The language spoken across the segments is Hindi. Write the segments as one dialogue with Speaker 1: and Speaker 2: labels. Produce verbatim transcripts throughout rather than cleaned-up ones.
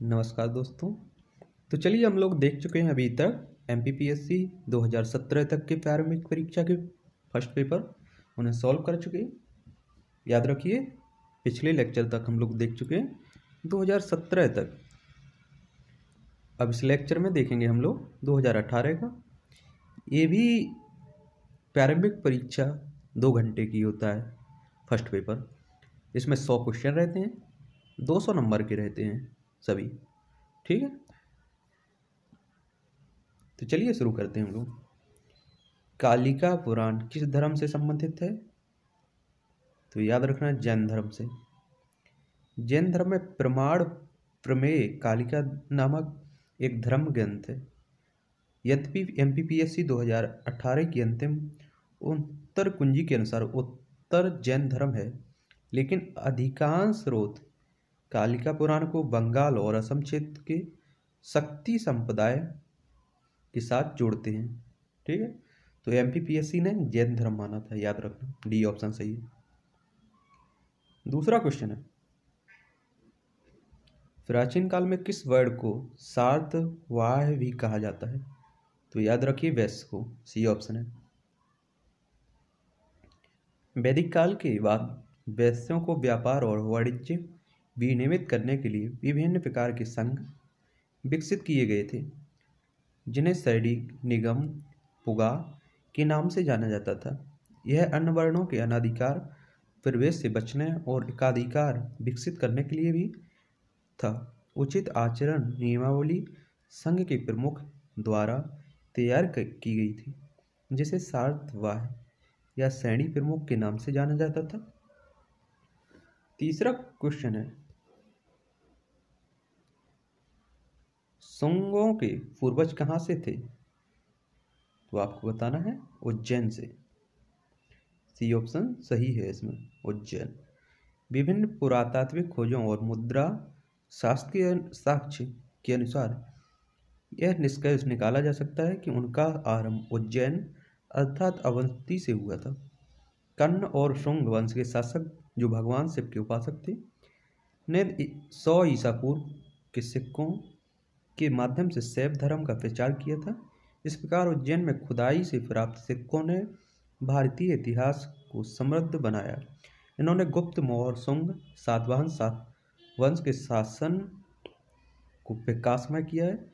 Speaker 1: नमस्कार दोस्तों। तो चलिए हम लोग देख चुके हैं अभी तक M P P S C दो हज़ार सत्रह तक के प्रारंभिक परीक्षा के फर्स्ट पेपर उन्हें सॉल्व कर चुके हैं। याद रखिए पिछले लेक्चर तक हम लोग देख चुके हैं दो हज़ार सत्रह तक। अब इस लेक्चर में देखेंगे हम लोग दो हज़ार अठारह का। ये भी प्रारंभिक परीक्षा दो घंटे की होता है फर्स्ट पेपर। इसमें सौ क्वेश्चन रहते हैं, दो सौ नंबर के रहते हैं सभी। ठीक है, तो चलिए शुरू करते हैं हम लोग। कालिका पुराण किस धर्म से संबंधित है? तो याद रखना जैन धर्म से। जैन धर्म में प्रमाण प्रमेय कालिका नामक एक धर्म ग्रंथ है। यद्यपि M P P S C दो हज़ार अठारह की अंतिम उत्तर कुंजी के अनुसार उत्तर जैन धर्म है, लेकिन अधिकांश स्रोत कालिका पुराण को बंगाल और असम क्षेत्र के शक्ति संप्रदाय के साथ जोड़ते हैं। ठीक है, तो M P P S C ने जैन धर्म माना था, याद रखना डी ऑप्शन सही है। दूसरा क्वेश्चन है, प्राचीन काल में किस वर्ण को सार्ववाह भी कहा जाता है? तो याद रखिए वैश्य को, सी ऑप्शन है। वैदिक काल के बाद वैश्यों को व्यापार और वाणिज्य विनियमित करने के लिए विभिन्न प्रकार के संघ विकसित किए गए थे, जिन्हें सैनिक निगम पुगा के नाम से जाना जाता था। यह अन्य वर्णों के अनाधिकार प्रवेश से बचने और एकाधिकार विकसित करने के लिए भी था। उचित आचरण नियमावली संघ के प्रमुख द्वारा तैयार की गई थी, जिसे सार्ववाह या सैनी प्रमुख के नाम से जाना जाता था। तीसरा क्वेश्चन है, शुंगों के पूर्वज कहाँ से थे? तो आपको बताना है उज्जैन से, सी ऑप्शन सही है इसमें, उज्जैन। विभिन्न पुरातात्विक खोजों और मुद्रा शास्त्रीय साक्ष्य के अनुसार यह निष्कर्ष निकाला जा सकता है कि उनका आरंभ उज्जैन अर्थात अवंती से हुआ था। कर्ण और शुंग वंश के शासक, जो भगवान शिव के उपासक थे, ने सौ ईसा पूर्व के सिक्कों के माध्यम से शैव धर्म का प्रचार किया था। इस प्रकार उज्जैन में खुदाई से प्राप्त सिक्कों ने भारतीय इतिहास को समृद्ध बनाया। इन्होंने गुप्त, मौर्य, शुंग, सातवाहन वंश के शासन को विकासमय किया है।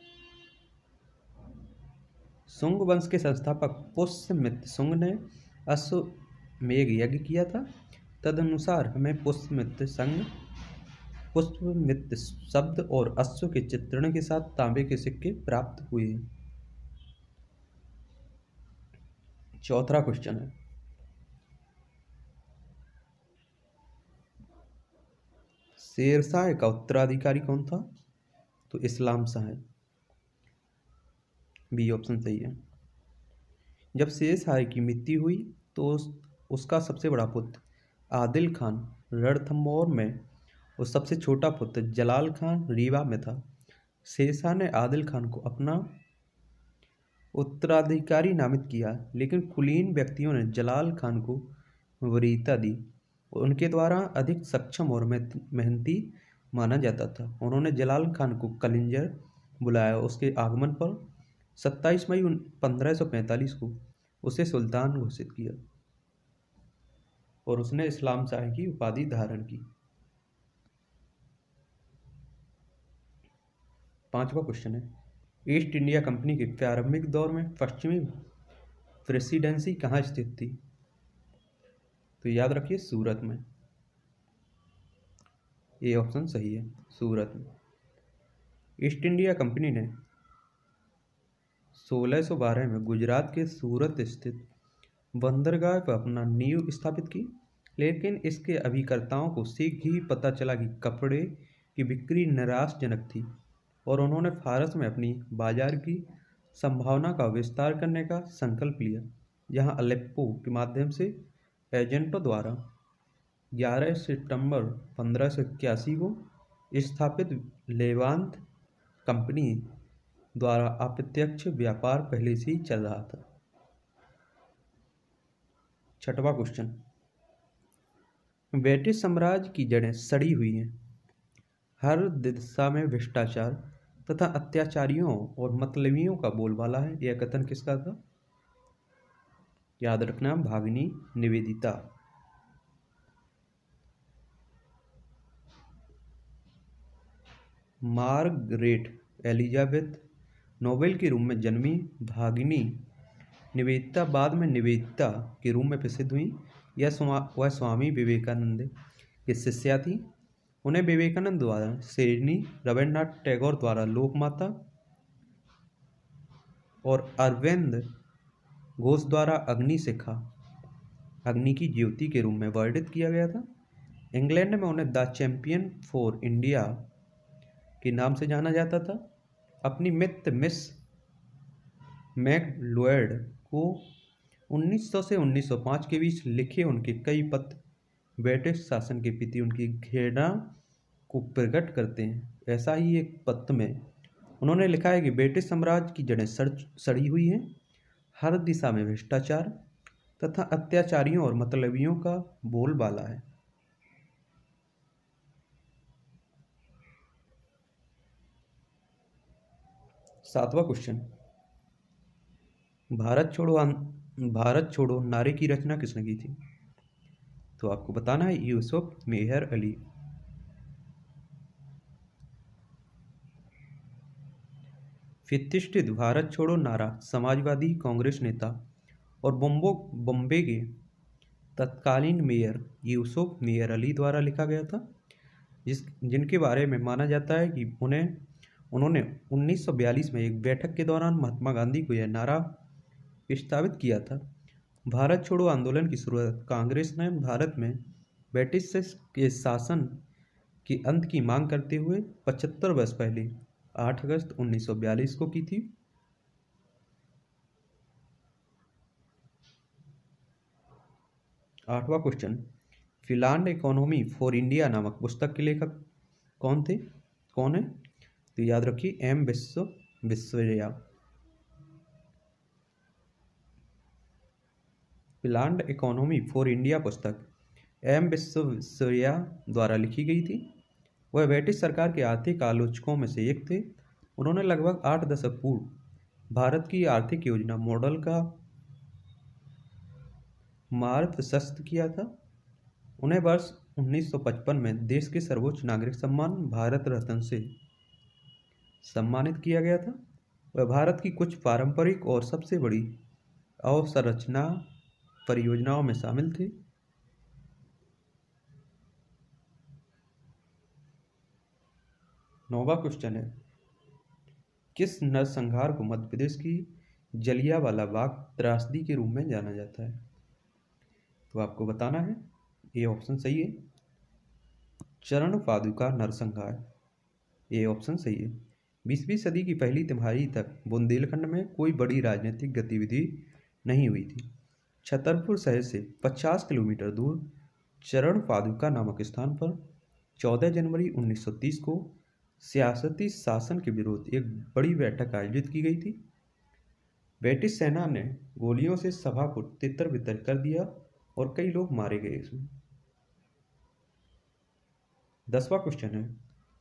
Speaker 1: शुंग वंश के संस्थापक पुष्यमित्र शुंग ने अश्वमेध यज्ञ किया था। तदनुसार हमें पुष्यमित्र संघ पुष्यमित्र शब्द और अश्व के चित्रण के साथ तांबे के सिक्के प्राप्त हुए हैं। चौथा क्वेश्चन है, शेरशाह का उत्तराधिकारी कौन था? तो इस्लाम शाह है, बी ऑप्शन सही है। जब शेरशाह की मृत्यु हुई तो उस, उसका सबसे बड़ा पुत्र आदिल खान रणथंभौर में और सबसे छोटा पुत्र जलाल खान रीवा में था। शेरशाह ने आदिल खान को अपना उत्तराधिकारी नामित किया, लेकिन कुलीन व्यक्तियों ने जलाल खान को वरीयता दी। उनके द्वारा अधिक सक्षम और मेहनती माना जाता था। उन्होंने जलाल खान को कलिंजर बुलाया। उसके आगमन पर सत्ताईस मई पंद्रह सौ पैंतालीस को उसे सुल्तान घोषित किया और उसने इस्लाम शाह की उपाधि धारण की। पांचवा क्वेश्चन है, ईस्ट इंडिया कंपनी के प्रारंभिक दौर में पश्चिमी प्रेसिडेंसी कहाँ स्थित थी? तो याद रखिए सूरत में, ए ऑप्शन सही है, सूरत में। ईस्ट इंडिया कंपनी ने सोलह सौ बारह में गुजरात के सूरत स्थित बंदरगाह पर अपना नींव स्थापित की, लेकिन इसके अभिकर्ताओं को शीघ्र ही पता चला कि कपड़े की बिक्री निराशाजनक थी और उन्होंने फारस में अपनी बाजार की संभावना का विस्तार करने का संकल्प लिया, जहां अलेप्पो के माध्यम से एजेंटों द्वारा ग्यारह सितंबर पंद्रह सौ इक्यासी को स्थापित लेवांत कंपनी द्वारा अप्रत्यक्ष व्यापार पहले से ही चल रहा था। छठवां क्वेश्चन, ब्रिटिश साम्राज्य की जड़ें सड़ी हुई हैं। हर दिशा में भ्रष्टाचार तथा अत्याचारियों और मतलबियों का बोलबाला है। यह कथन किसका था? याद रखना, Bhagini Nivedita. Margaret Elizabeth Noble के रूप में जन्मी भागिनी निवेदिता बाद में निवेदिता के रूप में प्रसिद्ध हुई। यह स्वा, वह स्वामी विवेकानंद की शिष्या थी। उन्हें विवेकानंद द्वारा शेरनी, रविन्द्रनाथ टैगोर द्वारा लोकमाता और अरविंद घोष द्वारा अग्निशिखा, अग्नि की ज्योति के रूप में वर्णित किया गया था। इंग्लैंड में उन्हें द चैंपियन फॉर इंडिया के नाम से जाना जाता था। अपनी मित्र मिस मैकलॉयड को उन्नीस सौ से उन्नीस सौ पाँच के बीच लिखे उनके कई पत्र ब्रिटिश शासन के प्रति उनकी घृणा को प्रकट करते हैं। ऐसा ही एक पत्र में उन्होंने लिखा है कि ब्रिटिश साम्राज्य की जड़ें सड़ सड़ी हुई हैं, हर दिशा में भ्रष्टाचार तथा अत्याचारियों और मतलबियों का बोलबाला है। सातवां क्वेश्चन, भारत छोड़ो भारत छोड़ो नारे की रचना किसने की थी? तो आपको बताना है यूसुफ मेहर अली। प्रतिष्ठित भारत छोड़ो नारा समाजवादी कांग्रेस नेता और बम्बो बॉम्बे के तत्कालीन मेयर यूसुफ मेहर अली द्वारा लिखा गया था, जिस जिनके बारे में माना जाता है कि उन्हें उन्होंने उन्नीस सौ बयालीस में एक बैठक के दौरान महात्मा गांधी को यह नारा प्रस्तावित किया था। भारत छोड़ो आंदोलन की शुरुआत कांग्रेस ने भारत में ब्रिटिश के शासन के अंत की मांग करते हुए पचहत्तर वर्ष पहले आठ अगस्त उन्नीस सौ बयालीस को की थी। आठवां question, planned economy for India नामक पुस्तक के लेखक कौन थे कौन है? तो याद रखिए M Vishwa Visvesvaraya. Planned economy for India पुस्तक एम विश्वैया द्वारा लिखी गई थी। वह ब्रिटिश सरकार के आर्थिक आलोचकों में से एक थे। उन्होंने लगभग आठ दशक पूर्व भारत की आर्थिक योजना मॉडल का मार्ग प्रशस्त किया था। उन्हें वर्ष उन्नीस सौ पचपन में देश के सर्वोच्च नागरिक सम्मान भारत रत्न से सम्मानित किया गया था। वह भारत की कुछ पारंपरिक और सबसे बड़ी अवसंरचना परियोजनाओं में शामिल थे। नौवां क्वेश्चन है, किस नरसंहार को मध्य प्रदेश की जलियांवाला बाग त्रासदी के रूप में जाना जाता है? तो आपको बताना है, ये ऑप्शन सही है, चरण पादुका नरसंहार। ये ऑप्शन सही है। बीसवीं सदी की पहली तिमाही तक बुंदेलखंड में कोई बड़ी राजनीतिक गतिविधि नहीं हुई थी। छतरपुर शहर से पचास किलोमीटर दूर चरण पादुका नामक स्थान पर चौदह जनवरी उन्नीस सौ तीस को सियासती शासन के विरुद्ध एक बड़ी बैठक आयोजित की गई थी। ब्रिटिश सेना ने गोलियों से सभा को तितर बितर कर दिया और कई लोग मारे गए इसमें। दसवां क्वेश्चन है,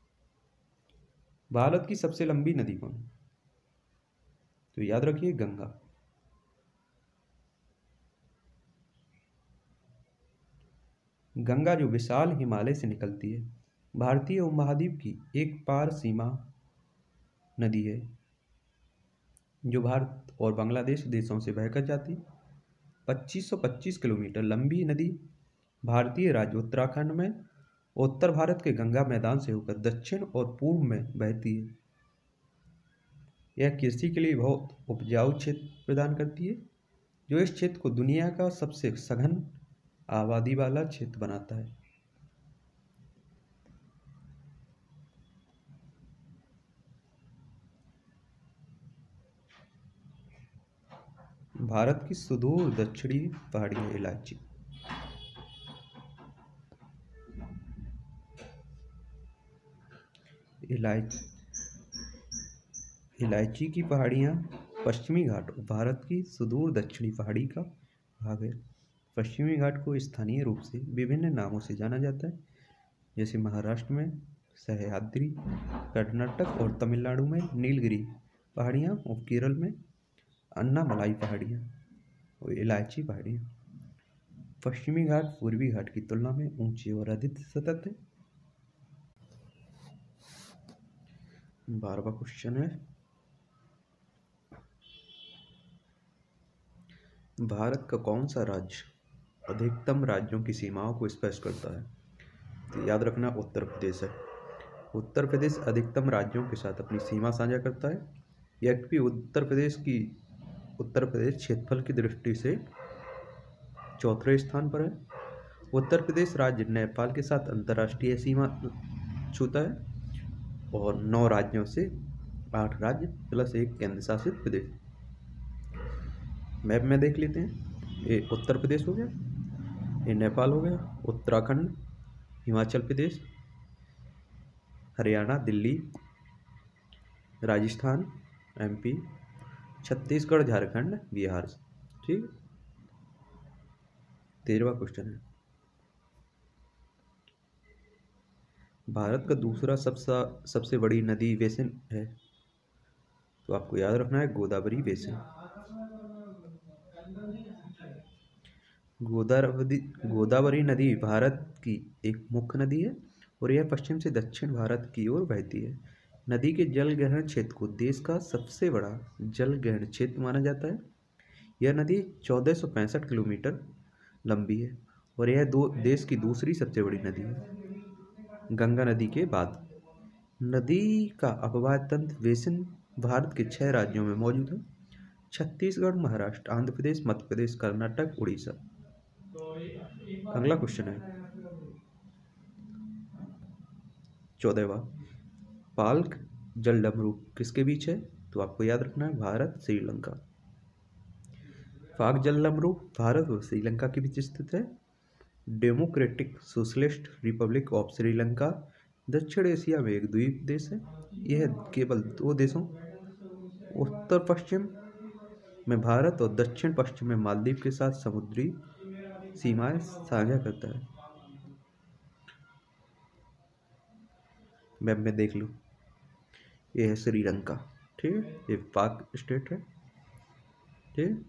Speaker 1: भारत की सबसे लंबी नदी कौन है? तो याद रखिए गंगा। गंगा जो विशाल हिमालय से निकलती है, भारतीय उपमहाद्वीप की एक पार सीमा नदी है जो भारत और बांग्लादेश देशों से बहकर जाती है। पच्चीस सौ पच्चीस किलोमीटर लंबी नदी भारतीय राज्य उत्तराखंड में उत्तर भारत के गंगा मैदान से होकर दक्षिण और पूर्व में बहती है। यह कृषि के लिए बहुत उपजाऊ क्षेत्र प्रदान करती है, जो इस क्षेत्र को दुनिया का सबसे सघन आबादी वाला क्षेत्र बनाता है। भारत की सुदूर दक्षिणी पहाड़ी है इलायची। इलायची इलायची की पहाड़ियाँ पश्चिमी घाट भारत की सुदूर दक्षिणी पहाड़ी का भाग है। पश्चिमी घाट को स्थानीय रूप से विभिन्न नामों से जाना जाता है, जैसे महाराष्ट्र में सह्याद्री कर्नाटक और तमिलनाडु में, नीलगिरी पहाड़ियाँ और केरल में अन्नामलाई पहाड़ियाँ और इलायची पहाड़ियाँ। पश्चिमी घाट पूर्वी घाट की तुलना में ऊंचे और अधिक सतत है। बारहवां क्वेश्चन है, भारत का कौन सा राज्य अधिकतम राज्यों की सीमाओं को स्पष्ट करता है? तो याद रखना उत्तर प्रदेश है। उत्तर प्रदेश अधिकतम राज्यों के साथ अपनी सीमा साझा करता है। यद्यपि उत्तर प्रदेश की उत्तर प्रदेश क्षेत्रफल की दृष्टि से चौथे स्थान पर है। उत्तर प्रदेश राज्य नेपाल के साथ अंतर्राष्ट्रीय सीमा छूता है और नौ राज्यों से आठ राज्य प्लस एक केंद्र शासित प्रदेश। मैप में देख लेते हैं। ये उत्तर प्रदेश हो गया, ये नेपाल हो गया, उत्तराखंड, हिमाचल प्रदेश, हरियाणा, दिल्ली, राजस्थान, एमपी, छत्तीसगढ़, झारखंड, बिहार। ठीक। तेरहवां क्वेश्चन है, भारत का दूसरा सबसे सबसे बड़ी नदी बेसिन है? तो आपको याद रखना है गोदावरी बेसिन। गोदावरी गोदावरी नदी भारत की एक मुख्य नदी है और यह पश्चिम से दक्षिण भारत की ओर बहती है। नदी के जल ग्रहण क्षेत्र को देश का सबसे बड़ा जल ग्रहण क्षेत्र माना जाता है। यह नदी चौदह सौ पैंसठ किलोमीटर लंबी है और यह दो देश की दूसरी सबसे बड़ी नदी है गंगा नदी के बाद। नदी का अपवाह तंत्र बेसिन भारत के छह राज्यों में मौजूद है: छत्तीसगढ़, महाराष्ट्र, आंध्र प्रदेश, मध्य प्रदेश, कर्नाटक, उड़ीसा। अगला क्वेश्चन है चौदहवां, पाल्क जलडमरू किसके बीच है? तो आपको याद रखना है भारत श्रीलंका। पाक जलडमरू भारत और श्रीलंका के बीच स्थित है। Democratic socialist republic of Sri Lanka दक्षिण एशिया में एक द्वीप देश है। यह केवल दो देशों उत्तर पश्चिम में भारत और दक्षिण पश्चिम में मालदीव के साथ समुद्री सीमाएं साझा करता है। मैप में देख लो, ये है श्रीलंका। ठीक है, ये पाक स्टेट है। ठीक।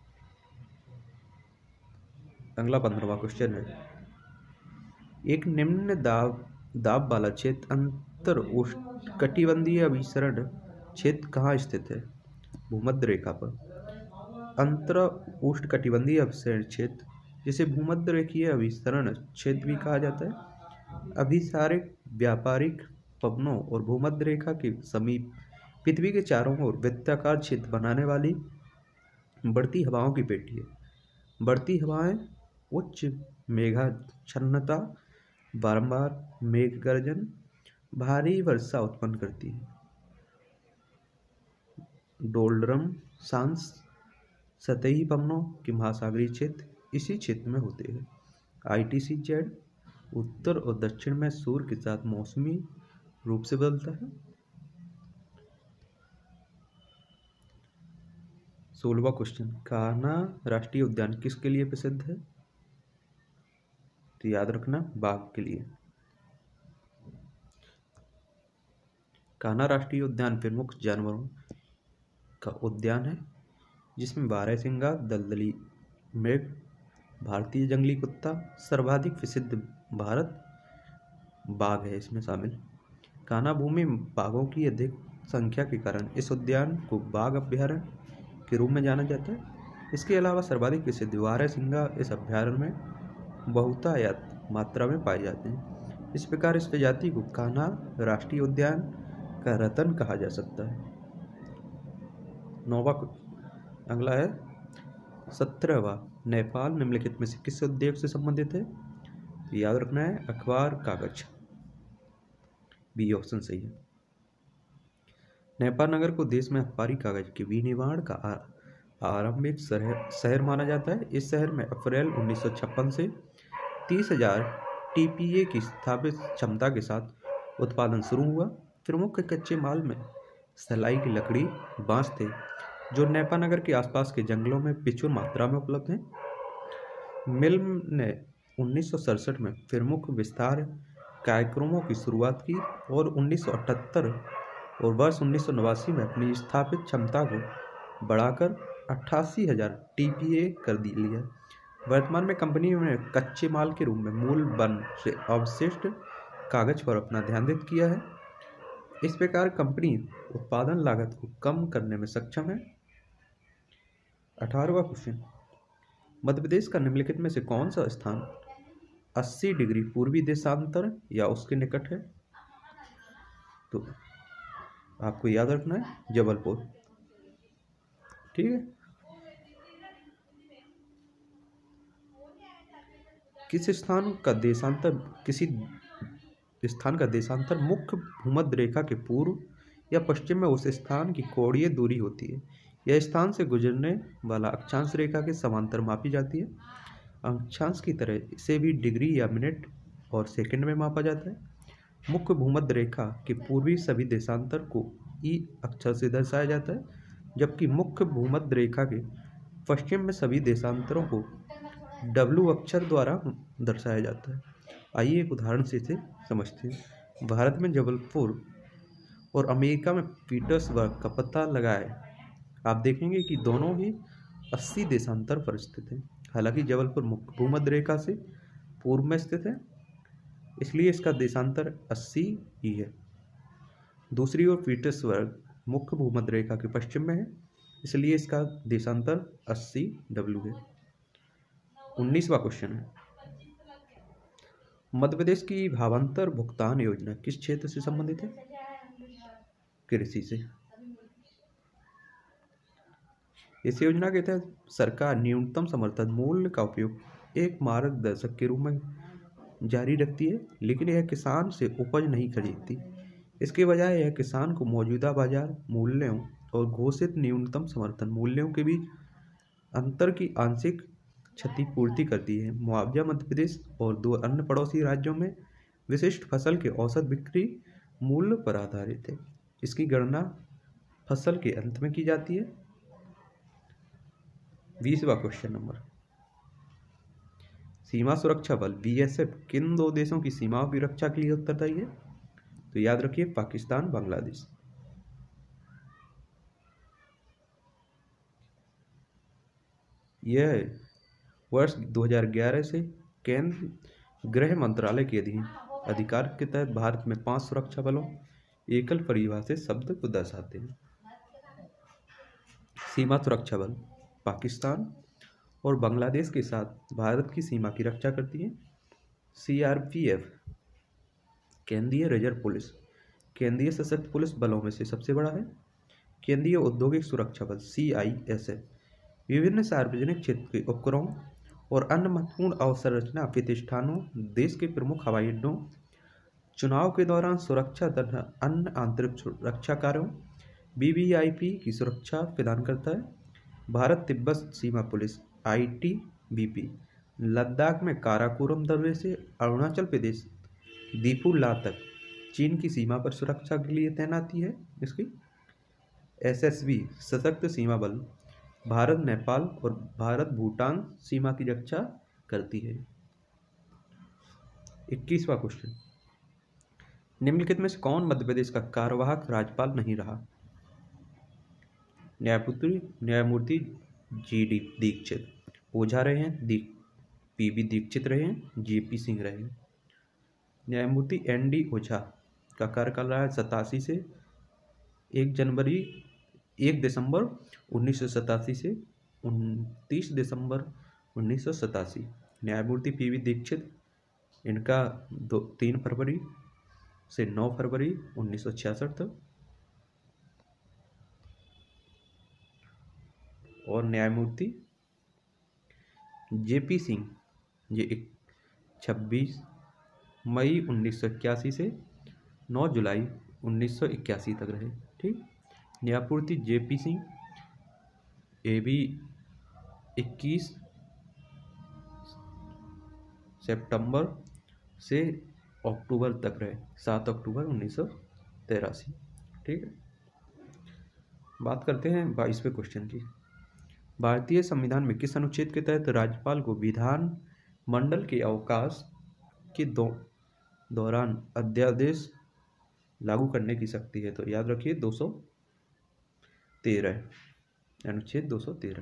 Speaker 1: अगला पंद्रहवां क्वेश्चन है, एक निम्न दाब दाब वाला क्षेत्र अंतर उष्णकटिबंधीय अभिसरण क्षेत्र कहाँ स्थित है? भूमध्य रेखा पर। अंतर उष्णकटिबंधीय अभिसरण क्षेत्र, जिसे भूमध्य रेखीय अभिसरण क्षेत्र भी कहा जाता है, अभिसारिक व्यापारिक पवनों और भूमध्य रेखा के समीप पृथ्वी के चारों ओर वृत्ताकार क्षेत्र बनाने वाली बढ़ती हवाओं की पेटी है। बढ़ती हवाएं उच्च मेघाच्छन्नता, बारंबार मेघ गर्जन, भारी वर्षा उत्पन्न करती है। डोल्ड्रम सांस सतही पवनों के महासागरीय क्षेत्र इसी क्षेत्र में होते हैं। आई टी सी जेड उत्तर और दक्षिण में सूर्य के साथ मौसमी रूप से बदलता है। सोलहवां क्वेश्चन, कान्हा राष्ट्रीय उद्यान किसके लिए प्रसिद्ध है? तो याद रखना बाघ के लिए। कान्हा राष्ट्रीय उद्यान प्रमुख जानवरों का उद्यान है जिसमें बारहसिंगा, दलदली मृग, भारतीय जंगली कुत्ता, सर्वाधिक प्रसिद्ध भारत बाघ है इसमें शामिल। कान्हा भूमि बाघों की अधिक संख्या के कारण इस उद्यान को बाघ अभ्यारण्य के रूप में जाना जाता है। इसके अलावा सर्वाधिक प्रसिद्ध बारहसिंगा इस अभ्यारण्य में बहुतायत मात्रा में पाए जाते हैं। इस प्रकार इस प्रजाति को कान्हा राष्ट्रीय उद्यान का रतन कहा जा सकता है। नौवा अगला है सत्रहवां, नेपाल निम्नलिखित में से किस उद्योग से संबंधित है? याद रखना है अखबार कागज। बी ऑप्शन सही है। नेपाल नगर को देश में अखबारी कागज के विनिर्माण का आरंभिक शहर शहर माना जाता है। इस शहर में अप्रैल उन्नीस सौ छप्पन से तीस हजार टी पी ए की स्थापित क्षमता के साथ उत्पादन शुरू हुआ। प्रमुख कच्चे माल में सलाई की लकड़ी, बांस थे जो नेपाल नगर के आसपास के जंगलों में प्रचुर मात्रा में उपलब्ध हैं। मिल ने उन्नीस सौ सड़सठ में प्रमुख विस्तार कार्यक्रमों की शुरुआत की और उन्नीस सौ अठहत्तर और वर्ष उन्नीस सौ नवासी में अपनी स्थापित क्षमता को बढ़ाकर अट्ठासी हजार टी पी ए कर दी लिया। वर्तमान में कंपनी ने कच्चे माल के रूप में मूल वन से अवशिष्ट कागज पर अपना ध्यान केंद्रित किया है। इस प्रकार कंपनी उत्पादन लागत को कम करने में सक्षम है। अठारहवां क्वेश्चन, मध्य प्रदेश का निम्नलिखित में से कौन सा स्थान अस्सी डिग्री पूर्वी देशांतर या उसके निकट है? तो आपको याद रखना है जबलपुर। ठीक है। किस स्थान का देशांतर किसी स्थान का देशांतर मुख्य भूमध्य रेखा के पूर्व या पश्चिम में उस स्थान की कोणीय दूरी होती है। यह स्थान से गुजरने वाला अक्षांश रेखा के समांतर मापी जाती है। अक्षांश की तरह इसे भी डिग्री या मिनट और सेकंड में मापा जाता है। मुख्य भूमध्य रेखा के पूर्वी सभी देशांतर को ई अक्षर से दर्शाया जाता है, जबकि मुख्य भूमध्य रेखा के पश्चिम में सभी देशांतरों को डब्ल्यू अक्षर द्वारा दर्शाया जाता है। आइए एक उदाहरण से इसे समझते हैं। भारत में जबलपुर और अमेरिका में पीटर्सबर्ग का पता लगाएं। आप देखेंगे कि दोनों ही अस्सी देशांतर पर स्थित हैं। हालांकि जबलपुर मुख्य भूमध्य रेखा से पूर्व में स्थित है, इसलिए इसका देशांतर अस्सी ही है। दूसरी ओर पीटर्सबर्ग मुख्य भूमध्य रेखा के पश्चिम में है, इसलिए इसका देशांतर अस्सी डब्ल्यू है। उन्नीसवां क्वेश्चन है, मध्य प्रदेश की भावांतर भुगतान योजना किस क्षेत्र से संबंधित है? कृषि से। इस योजना के तहत सरकार न्यूनतम समर्थन मूल्य का उपयोग एक मार्गदर्शक के रूप में जारी रखती है, लेकिन यह किसान से उपज नहीं खरीदती। इसके बजाय यह किसान को मौजूदा बाजार मूल्यों और घोषित न्यूनतम समर्थन मूल्यों के बीच अंतर की आंशिक क्षतिपूर्ति करती है। मुआवजा मध्य प्रदेश और दो अन्य पड़ोसी राज्यों में विशिष्ट फसल के औसत बिक्री मूल्य पर आधारित है। इसकी गणना फसल के अंत में की जाती है। बीसवां क्वेश्चन नंबर, सीमा सुरक्षा बल बी एस एफ किन दो देशों की सीमाओं की रक्षा के लिए उत्तरदायी है? तो याद रखिए पाकिस्तान, बांग्लादेश। यह वर्ष दो हज़ार ग्यारह से केंद्र गृह मंत्रालय के अधीन अधिकार के तहत भारत में पांच सुरक्षा बलों एकल परिभाषित शब्द को दर्शाते हैं। सीमा सुरक्षा बल पाकिस्तान और बांग्लादेश के साथ भारत की सीमा की रक्षा करती है। सी आर पी एफ केंद्रीय रिजर्व पुलिस केंद्रीय सशस्त्र पुलिस बलों में से सबसे बड़ा है। केंद्रीय औद्योगिक सुरक्षा बल सी आई एस एफ विभिन्न सार्वजनिक क्षेत्र के उपक्रमों और अन्य महत्वपूर्ण अवसंरचना प्रतिष्ठानों, देश के प्रमुख हवाई अड्डों, चुनाव के दौरान सुरक्षा तथा अन्य आंतरिक सुरक्षा कार्यों वी वी आई पी की सुरक्षा प्रदान करता है। भारत तिब्बत सीमा police I T B P Ladakh में काराकोरम दर्रे से अरुणाचल प्रदेश दीपुला तक चीन की सीमा पर सुरक्षा के लिए तैनाती है। इसकी एस एस बी सशक्त सीमा बल भारत नेपाल और भारत भूटान सीमा की रक्षा करती है। इक्कीसवां क्वेश्चन, निम्नलिखित में से कौन मध्य प्रदेश का कार्यवाहक राज्यपाल नहीं रहा? न्यायमूर्ति न्यायमूर्ति जी डी दीक्षित ओझा रहे हैं, दी पी बी दीक्षित रहे हैं, जे पी सिंह रहे हैं। न्यायमूर्ति एन डी ओझा का कार्यकाल रहा है सतासी से एक जनवरी एक दिसंबर उन्नीस सौ सतासी से उनतीस दिसंबर उन्नीस सौ सतासी। न्यायमूर्ति पी वी दीक्षित इनका दो तीन फरवरी से नौ फरवरी उन्नीस सौ छियासठ तक और न्यायमूर्ति जे पी सिंह ये छब्बीस मई उन्नीस सौ इक्यासी से नौ जुलाई उन्नीस सौ इक्यासी तक रहे। ठीक। न्यायमूर्ति J P Singh A B इक्कीस सितंबर से अक्टूबर तक रहे, सात अक्टूबर उन्नीस सौ तिरासी। ठीक है। बात करते हैं बाईसवें क्वेश्चन की। भारतीय संविधान में किस अनुच्छेद के तहत राज्यपाल को विधान मंडल के अवकाश के दो दौरान अध्यादेश लागू करने की शक्ति है? तो याद रखिए दो सौ तेरह, अनुच्छेद दो सौ तेरह।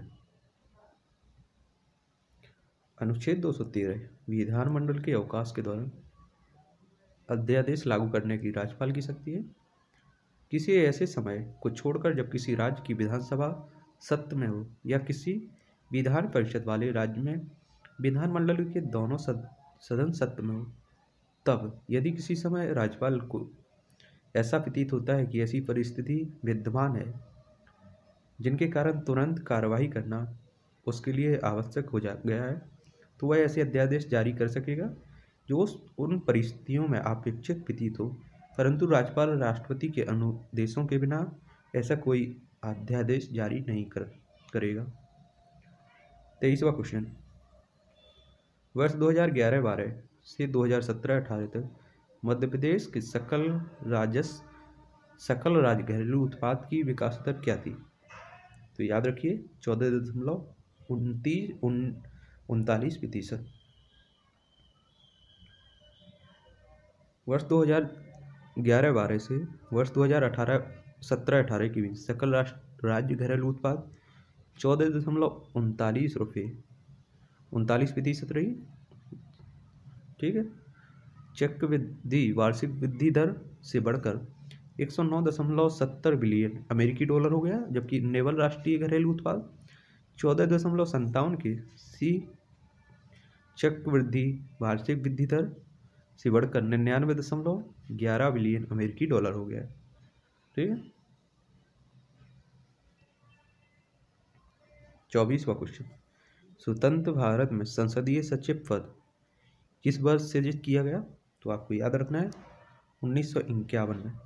Speaker 1: अनुच्छेद दो सौ तेरह विधानमंडल के अवकाश के दौरान अध्यादेश लागू करने की राज्यपाल की शक्ति है। किसी ऐसे समय को छोड़कर जब किसी राज्य की विधानसभा सत्ता में हो या किसी विधान परिषद वाले राज्य में विधानमंडल के दोनों सद, सदन सत्ता में हो, तब यदि किसी समय राज्यपाल को ऐसा प्रतीत होता है कि ऐसी परिस्थिति विद्यमान है जिनके कारण तुरंत कार्रवाई करना उसके लिए आवश्यक हो जा गया है, तो वह ऐसे अध्यादेश जारी कर सकेगा जो उस उन परिस्थितियों में अपेक्षित प्रतीत हो, परंतु राज्यपाल राष्ट्रपति के अनुदेशों के बिना ऐसा कोई अध्यादेश जारी नहीं कर करेगा। तेईसवां क्वेश्चन, वर्ष दो हज़ार ग्यारह बारह से दो हज़ार सत्रह अठारह तक मध्य प्रदेश के सकल राजस्व सकल राज्य घरेलू उत्पाद की विकास दर क्या थी? तो याद रखिए चौदह दशमलव उनतीस उनतालीस प्रतिशत। वर्ष दो हज़ार ग्यारह बारह से वर्ष दो हज़ार अठारह सत्रह अठारह के बीच सकल राष्ट्र राज्य घरेलू उत्पाद चौदह दशमलव उनतालीस रुपये उनतालीस प्रतिशत रही। ठीक है। चक्रवृद्धि वार्षिक वृद्धि दर से बढ़कर एक सौ नौ दशमलव सत्तर बिलियन अमेरिकी डॉलर हो गया, जबकि नेवल राष्ट्रीय घरेलू उत्पाद चौदह दशमलव संतावन के सी चक्रवृद्धि वार्षिक वृद्धि दर से बढ़कर निन्यानवे दशमलव ग्यारह बिलियन अमेरिकी डॉलर हो गया। ठीक है। चौबीसवा क्वेश्चन, स्वतंत्र भारत में संसदीय सचिव पद किस वर्ष सृजित किया गया? तो आपको याद रखना है उन्नीस सौ इक्यावन में।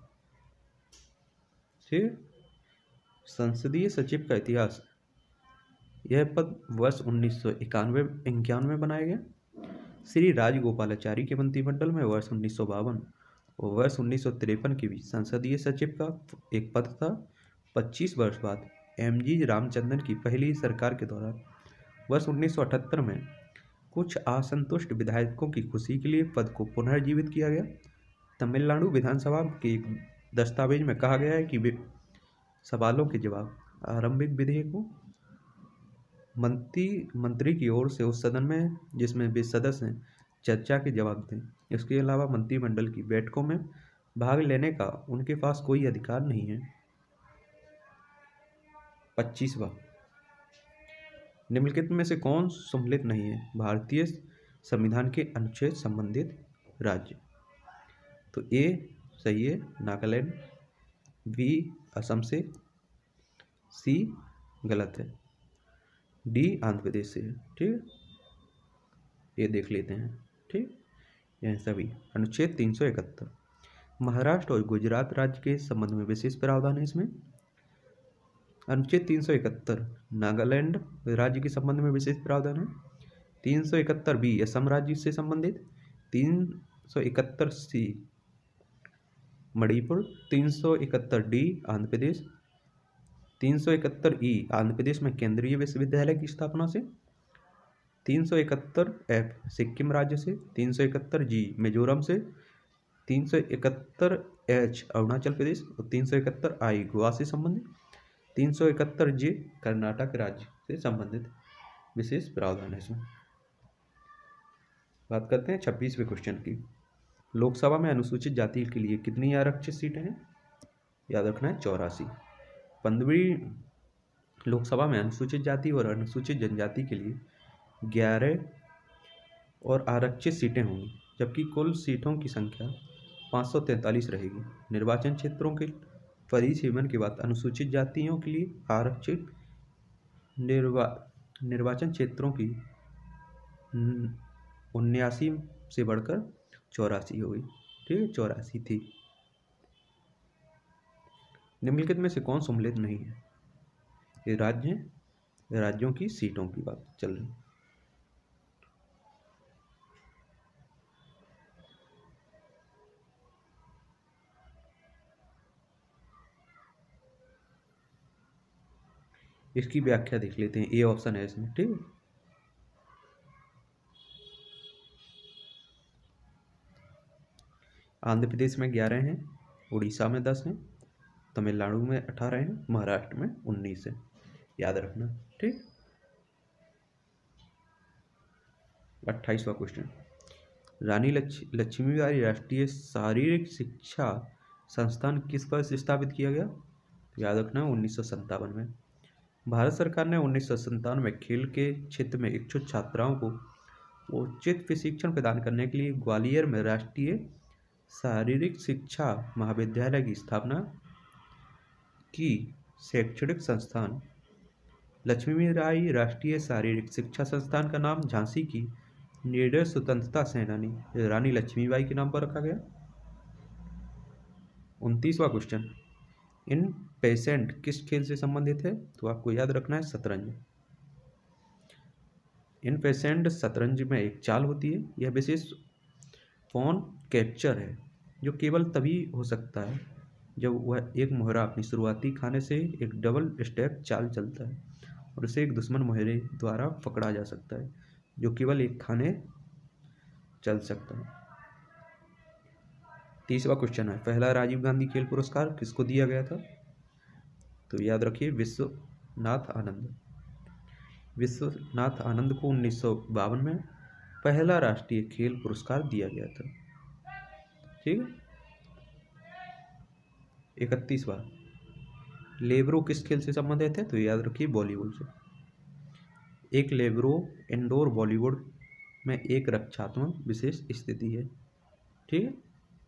Speaker 1: ठीक। संसदीय सचिव का इतिहास, यह पद वर्ष उन्नीस सौ इक्यानवे इक्यानवे बनाया गया। श्री राजगोपालाचारी के मंत्रिमंडल में वर्ष उन्नीस सौ बावन और वर्ष उन्नीस सौ तिरपन के बीच संसदीय सचिव का एक पद था। पच्चीस वर्ष बाद एम जी रामचंद्रन की पहली सरकार के दौरान वर्ष उन्नीस सौ अठहत्तर में कुछ असंतुष्ट विधायकों की खुशी के लिए पद को पुनर्जीवित किया गया। तमिलनाडु विधानसभा के एक दस्तावेज में कहा गया है कि सवालों के जवाब आरंभिक विधेयकों मंत्री मंत्री की ओर से उस सदन में जिसमें वे सदस्य हैं चर्चा के जवाब दें। इसके अलावा मंत्रिमंडल की बैठकों में भाग लेने का उनके पास कोई अधिकार नहीं है। पच्चीसवा, निम्नलिखित में से कौन सम्मिलित नहीं है भारतीय संविधान के अनुच्छेद संबंधित राज्य? तो ए सही है नागालैंड, बी असम से, सी गलत है, डी आंध्र प्रदेश से है। ठीक, ये देख लेते हैं। ठीक, यह सभी अनुच्छेद तीन सौ इकहत्तर महाराष्ट्र और गुजरात राज्य के संबंध में विशेष प्रावधान है। इसमें अनुच्छेद तीन सौ इकहत्तर नागालैंड राज्य के संबंध में विशेष प्रावधान है। तीन सौ इकहत्तर बी असम राज्य से संबंधित, तीन सौ इकहत्तर सी मणिपुर, तीन सौ इकहत्तर डी आंध्र प्रदेश, तीन सौ इकहत्तर ई आंध्र प्रदेश में केंद्रीय विश्वविद्यालय की स्थापना से, तीन सौ इकहत्तर एफ सिक्किम राज्य से, तीन सौ इकहत्तर जी मिजोरम से, तीन सौ इकहत्तर एच अरुणाचल प्रदेश और तीन सौ इकहत्तर आई गोवा से संबंधित, तीन सौ इकहत्तर जे कर्नाटक राज्य से संबंधित विशेष प्रावधान है। इसमें बात करते हैं छब्बीसवें क्वेश्चन की। लोकसभा में अनुसूचित जाति के लिए कितनी आरक्षित सीटें हैं? याद रखना है चौरासी। पंद्रहवीं लोकसभा में अनुसूचित जाति और अनुसूचित जनजाति के लिए ग्यारह और आरक्षित सीटें होंगी, जबकि कुल सीटों की संख्या पाँच सौ तैंतालीस रहेगी। निर्वाचन क्षेत्रों के परिसीमन के बाद अनुसूचित जातियों के लिए आरक्षित निर्वा निर्वाचन क्षेत्रों की उन्यासी से बढ़कर चौरासी हो गई। ठीक है, चौरासी थी। निम्नलिखित में से कौन सम्मिलित नहीं है? ये राज्य हैं, राज्यों की सीटों की बात चल रही। इसकी व्याख्या देख लेते हैं। ए ऑप्शन है इसमें। ठीक है, आंध्र प्रदेश में ग्यारह हैं, उड़ीसा में दस हैं, तमिलनाडु में अठारह हैं, महाराष्ट्र में उन्नीस है। याद रखना, ठीक। अट्ठाईसवां क्वेश्चन, रानी लक्ष्मीबाई राष्ट्रीय शारीरिक शिक्षा संस्थान किस वर्ष स्थापित किया गया? याद रखना, उन्नीस सौ सत्तावन में। भारत सरकार ने उन्नीस सौ सत्तावन में खेल के क्षेत्र में इच्छुक छात्राओं को उचित प्रशिक्षण प्रदान करने के लिए ग्वालियर में राष्ट्रीय शारीरिक शिक्षा महाविद्यालय की स्थापना की। शैक्षणिक संस्थान लक्ष्मीबाई राष्ट्रीय शारीरिक शिक्षा संस्थान का नाम झांसी की निर्दय स्वतंत्रता सेनानी रानी लक्ष्मीबाई के नाम पर रखा गया। उनतीसवां क्वेश्चन, इन पेशेंट किस खेल से संबंधित है? तो आपको याद रखना है शतरंज। इन पेशेंट शतरंज में एक चाल होती है, यह विशेष फोन कैप्चर है जो केवल तभी हो सकता है जब वह एक मोहरा अपनी शुरुआती खाने से एक डबल स्टेप चाल चलता है और उसे एक दुश्मन मोहरे द्वारा पकड़ा जा सकता है जो केवल एक खाने चल सकता है। तीसरा क्वेश्चन है, पहला राजीव गांधी खेल पुरस्कार किसको दिया गया था? तो याद रखिए विश्वनाथ आनंद। विश्वनाथ आनंद को उन्नीस सौ बावन में पहला राष्ट्रीय खेल पुरस्कार दिया गया था, ठीक है। इकतीसवां, लेब्रो किस खेल से संबंधित है? तो याद रखिए वॉलीबॉल से। एक लेब्रो इंडोर वॉलीबॉल में एक रक्षात्मक विशेष स्थिति है, ठीक है।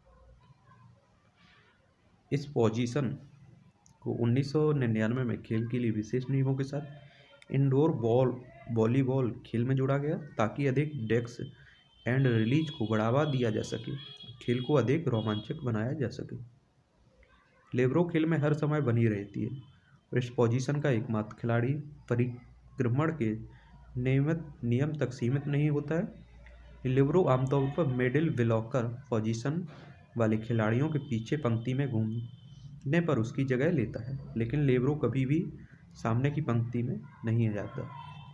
Speaker 1: इस पोजीशन को उन्नीस सौ निन्यानवे में खेल के लिए विशेष नियमों के साथ इंडोर बॉल वॉलीबॉल खेल में जोड़ा गया ताकि अधिक डेक्स एंड रिलीज को बढ़ावा दिया जा सके, खेल को अधिक रोमांचक बनाया जा सके। लेब्रो खेल में हर समय बनी रहती है और इस पोजीशन का एकमात्र खिलाड़ी परिक्रमण के नियमित नियम तक सीमित नहीं होता है। लेब्रो आमतौर पर मिडिल ब्लॉकर पोजीशन वाले खिलाड़ियों के पीछे पंक्ति में घूमने पर उसकी जगह लेता है, लेकिन लेब्रो कभी भी सामने की पंक्ति में नहीं आ जाता।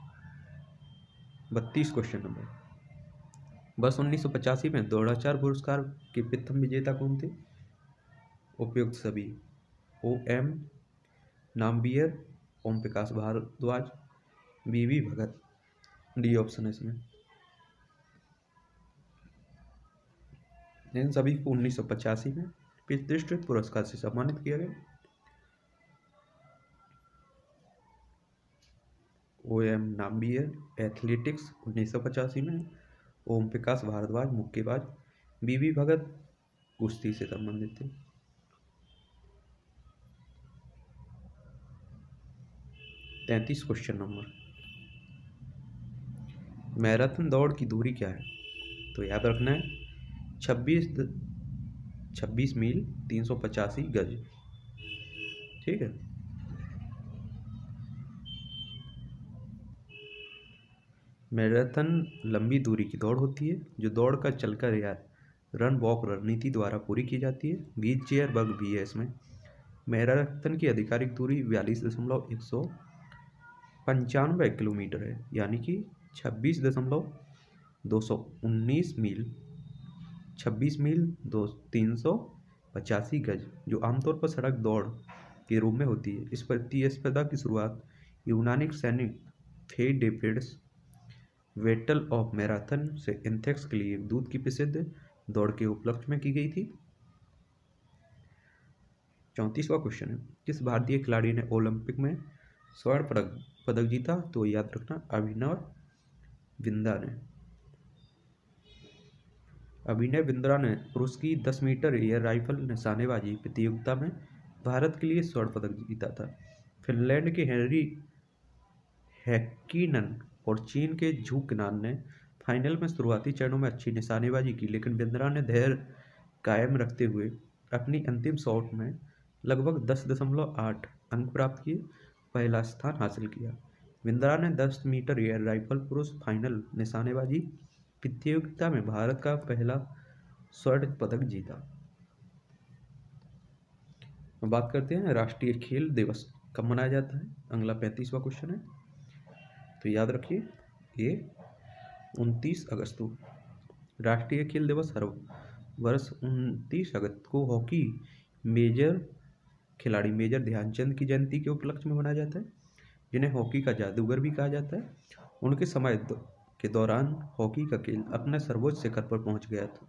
Speaker 1: बत्तीस क्वेश्चन नंबर, वर्ष उन्नीस सौ पचासी में द्रोणाचार्य पुरस्कार के प्रथम विजेता कौन थे? उपयुक्त सभी, O M Nambiar, Om Prakash Bhardwaj, V V Bhagat. D option है इसमें। इन सभी को उन्नीस सौ पचासी में प्रतिष्ठित पुरस्कार से सम्मानित किया गया। ओ एम नाम्बियर एथलेटिक्स उन्नीस सौ पचासी में, ओम प्रकाश भारद्वाज मुक्केबाज, वी वी भगत कुश्ती से संबंधित थे। तैंतीस क्वेश्चन नंबर, मैराथन दौड़ की दूरी क्या है? तो याद रखना है छब्बीस छब्बीस मील तीन सौ पचासी गज, ठीक है। मैराथन लंबी दूरी की दौड़ होती है जो दौड़ का चलकर या रन वॉक रणनीति द्वारा पूरी की जाती है। व्हील चेयर वर्ग भी है इसमें। मैराथन की आधिकारिक दूरी बयालीस दशमलव एक सौ पंचानवे किलोमीटर है, यानी कि छब्बीस दशमलव दो सौ उन्नीस मील छब्बीस मील दो तीन सौ पचासी गज, जो आमतौर पर सड़क दौड़ के रूप में होती है। इस प्रतिस्पर्धा की शुरुआत यूनानी सैनिक थेओडेपिडस बैटल ऑफ मैराथन से एथेंस के लिए दूत की प्रसिद्ध दौड़ के उपलक्ष्य में की गई थी। चौंतीसवां क्वेश्चन है, किस भारतीय खिलाड़ी ने ओलंपिक में स्वर्ण पदक पदक जीता? तो याद रखना अभिनव बिंद्रा ने। अभिनव बिंद्रा ने पुरुष की दस मीटर एयर राइफल निशानेबाजी प्रतियोगिता में भारत के लिए स्वर्ण पदक जीता था। फिनलैंड के हेनरी हैक्किनन और चीन के झू किनान ने फाइनल में शुरुआती चरणों में अच्छी निशानेबाजी की, लेकिन बिंद्रा ने धैर्य कायम रखते हुए अपनी अंतिम शॉट में लगभग दस दशमलव आठ अंक प्राप्त किए पहला स्थान हासिल किया। बिंद्रा ने दस मीटर एयर राइफल पुरुष फाइनल निशानेबाजी प्रतियोगिता में भारत का पहला स्वर्ण पदक जीता। बात करते हैं राष्ट्रीय खेल दिवस कब मनाया जाता है। अगला पैंतीसवां क्वेश्चन है, तो याद रखिए ये उनतीस अगस्त को। राष्ट्रीय खेल दिवस हर वर्ष उनतीस अगस्त को हॉकी मेजर खिलाड़ी मेजर ध्यानचंद की जयंती के उपलक्ष्य में मनाया जाता है, जिन्हें हॉकी का जादूगर भी कहा जाता है। उनके समय के दौरान हॉकी का खेल अपने सर्वोच्च शिखर पर पहुंच गया था।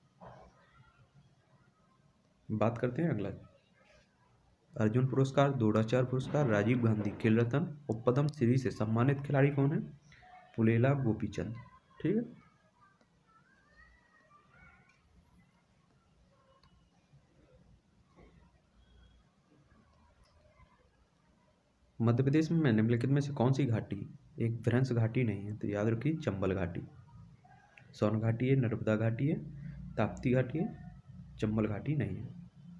Speaker 1: बात करते हैं अगला। अर्जुन पुरस्कार, द्रोणाचार्य पुरस्कार, राजीव गांधी खेल रत्न और पद्म श्री से सम्मानित खिलाड़ी कौन है? पुलेला गोपीचंद। ठीक है। मध्य प्रदेश में निम्नलिखित में से कौन सी घाटी एक भ्रंश घाटी नहीं है? तो याद रखिए चंबल घाटी। सोन घाटी है, नर्मदा घाटी है, ताप्ती घाटी है, चंबल घाटी नहीं है।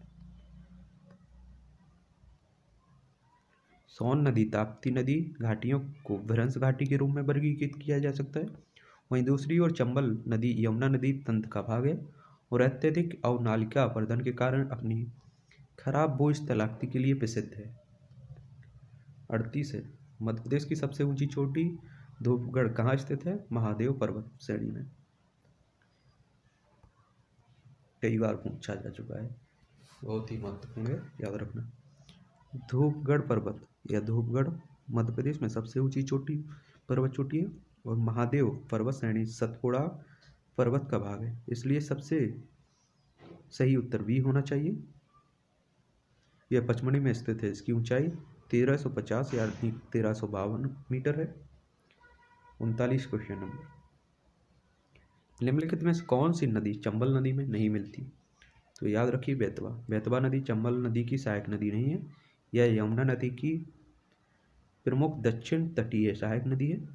Speaker 1: सोन नदी, ताप्ती नदी घाटियों को भ्रंश घाटी के रूप में वर्गीकृत किया जा सकता है। वहीं दूसरी ओर चंबल नदी यमुना नदी तंत्र का भाग है और अत्यधिक अवनालिका अपर्दन के कारण अपनी खराब बोझ तलाक्ती के लिए प्रसिद्ध है। अड़तीस है। मध्य प्रदेश की सबसे ऊंची चोटी धूपगढ़ कहाँ स्थित है? महादेव पर्वत श्रेणी में। कई बार पूछा जा चुका है, बहुत ही महत्वपूर्ण है, याद रखना। धूपगढ़ पर्वत या धूपगढ़ मध्य प्रदेश में सबसे ऊंची चोटी पर्वत चोटी है और महादेव पर्वत श्रेणी सतपुड़ा पर्वत का भाग है, इसलिए सबसे सही उत्तर बी होना चाहिए। यह पचमढ़ी में स्थित है। इसकी ऊंचाई तेरह सौ पचास या तेरह सौ बावन मीटर है। उनतालीस क्वेश्चन नंबर। निम्नलिखित में से कौन सी नदी चंबल नदी में नहीं मिलती? तो याद रखिए बेतवा। बेतवा नदी चंबल नदी की सहायक नदी नहीं है, यह यमुना नदी की प्रमुख दक्षिण तटीय सहायक नदी है।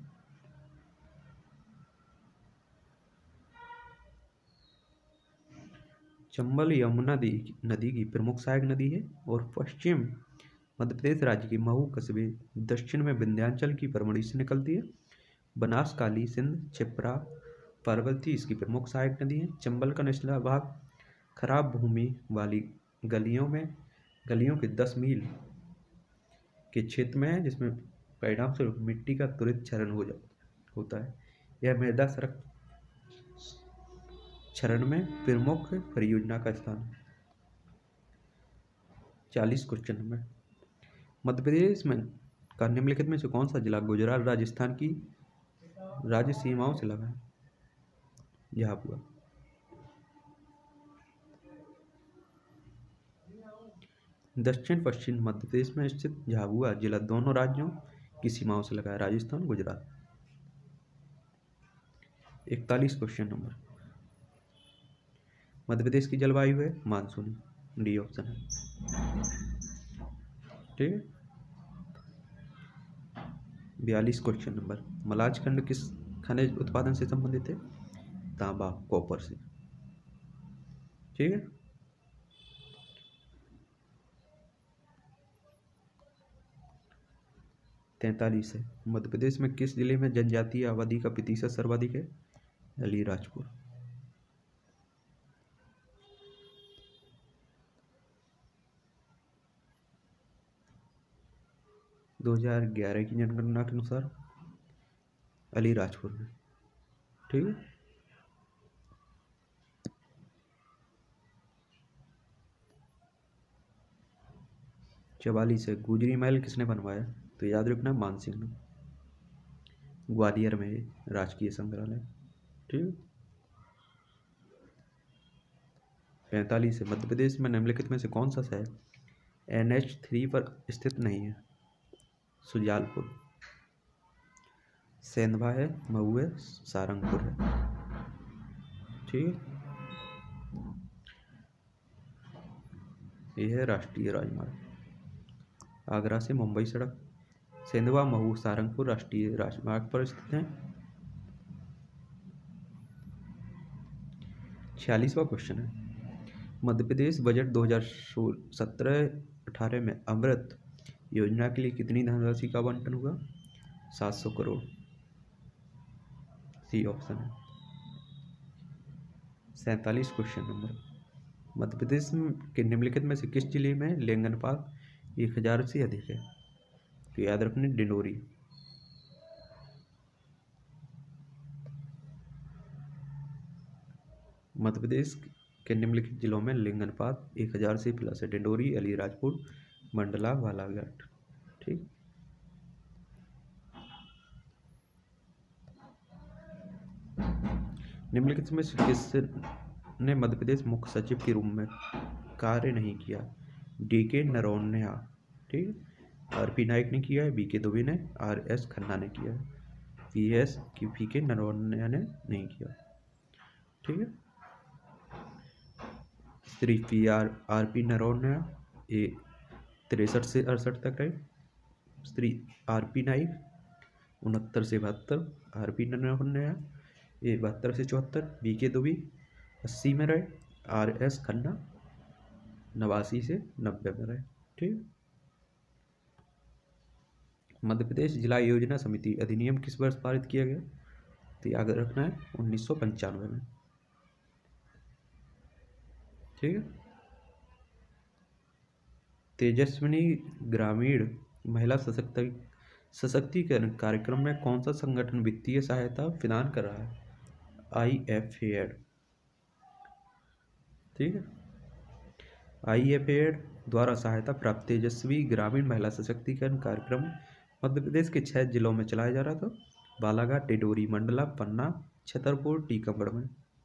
Speaker 1: चंबल यमुना नदी की प्रमुख सहायक नदी है और पश्चिम मध्य प्रदेश राज्य के महू कस्बे दक्षिण में विंध्याचल की परमढ़ी से निकलती है। बनास, काली, सिंध, छिप्रा, पार्वती इसकी प्रमुख सहायक नदी है। चंबल का निचला भाग खराब भूमि वाली गलियों में गलियों के दस मील के क्षेत्र में है, जिसमें परिणाम स्वरूप मिट्टी का त्वरित क्षरण हो जाता होता है। यह मृदा सड़क क्षरण में प्रमुख परियोजना का स्थान है। चालीस क्वेश्चन नंबर। मध्य प्रदेश में का निम्नलिखित में से कौन सा जिला गुजरात राजस्थान की राज्य सीमाओं से लगा है? झाबुआ। दक्षिण पश्चिम मध्य प्रदेश में स्थित झाबुआ जिला दोनों राज्यों की सीमाओं से लगा है, राजस्थान गुजरात। इकतालीस क्वेश्चन नंबर। मध्य प्रदेश की जलवायु है मानसूनी, डी ऑप्शन है। ठीक है। बयालीस क्वेश्चन नंबर। मलाज खंड किस खनिज उत्पादन से संबंधित है? तांबा, कॉपर से। ठीक है। तैंतालीस है। मध्य प्रदेश में किस जिले में जनजातीय आबादी का प्रतिशत सर्वाधिक है? अलीराजपुर। दो हज़ार ग्यारह की जनगणना के अनुसार अलीराजपुर में। ठीक है। चवालीस है। गुजरी महल किसने बनवाया? तो याद रखना मान सिंह ने। ग्वालियर में है राजकीय संग्रहालय। ठीक। पैंतालीस है। मध्य प्रदेश में निम्नलिखित में से कौन सा शहर एन एच थ्री पर स्थित नहीं है? सुजालपुर। सेंधवा है, महू है, सारंगपुर है। ठीक है। यह है राष्ट्रीय राजमार्ग, आगरा से मुंबई सड़क सेंधवा, महू, सारंगपुर राष्ट्रीय राजमार्ग पर स्थित है। छियालीसवां क्वेश्चन है। मध्य प्रदेश बजट दो हज़ार सत्रह अठारह में अमृत योजना के लिए कितनी धनराशि का आवंटन हुआ? सात सौ करोड़। सी ऑप्शन है। सैंतालीस क्वेश्चन नंबर। मध्य प्रदेश के निम्नलिखित में से किस जिले में लिंग अनुपात एक हजार से अधिक है? तो याद रखने डिंडोरी। मध्य प्रदेश के निम्नलिखित जिलों में लिंग अनुपात एक हजार से प्लस है? डिंडोरी, अलीराजपुर, मंडला, बालाघाट। ठीक, निम्नलिखित में से किसने मध्य प्रदेश मुख्य सचिव के रूप में कार्य नहीं किया? डी के नरोन्या, ठीक, आर पी नाइक ने किया है, बी के दुबे ने, आर एस खन्ना ने किया है। पी एस की पी के नरोन्या ने नहीं किया। ठीक है, Shri P R R P नरोन्या ये तिरसठ से अड़सठ तक है। श्री आर पी नाइक उनहत्तर से बहत्तर, आर पी नरोन्या ये बहत्तर से चौहत्तर, बी के दुबे अस्सी में रहे, आर एस खन्ना नवासी से नब्बे में रहे। ठीक, मध्य प्रदेश जिला योजना समिति अधिनियम किस वर्ष पारित किया गया? तो याद रखना है उन्नीस सौ पंचानवे में। ठीक है, तेजस्विनी ग्रामीण महिला सशक्ति सशक्तिकरण कार्यक्रम में कौन सा संगठन वित्तीय सहायता प्रदान कर रहा है? आई एफ एड। ठीक है, आई एफ एड द्वारा सहायता प्राप्त तेजस्वी ग्रामीण महिला सशक्तिकरण कार्यक्रम मध्य प्रदेश के छह जिलों में चलाया जा रहा था। बालाघाट, डिंडोरी, मंडला, पन्ना, छतरपुर, टीकमगढ़ में।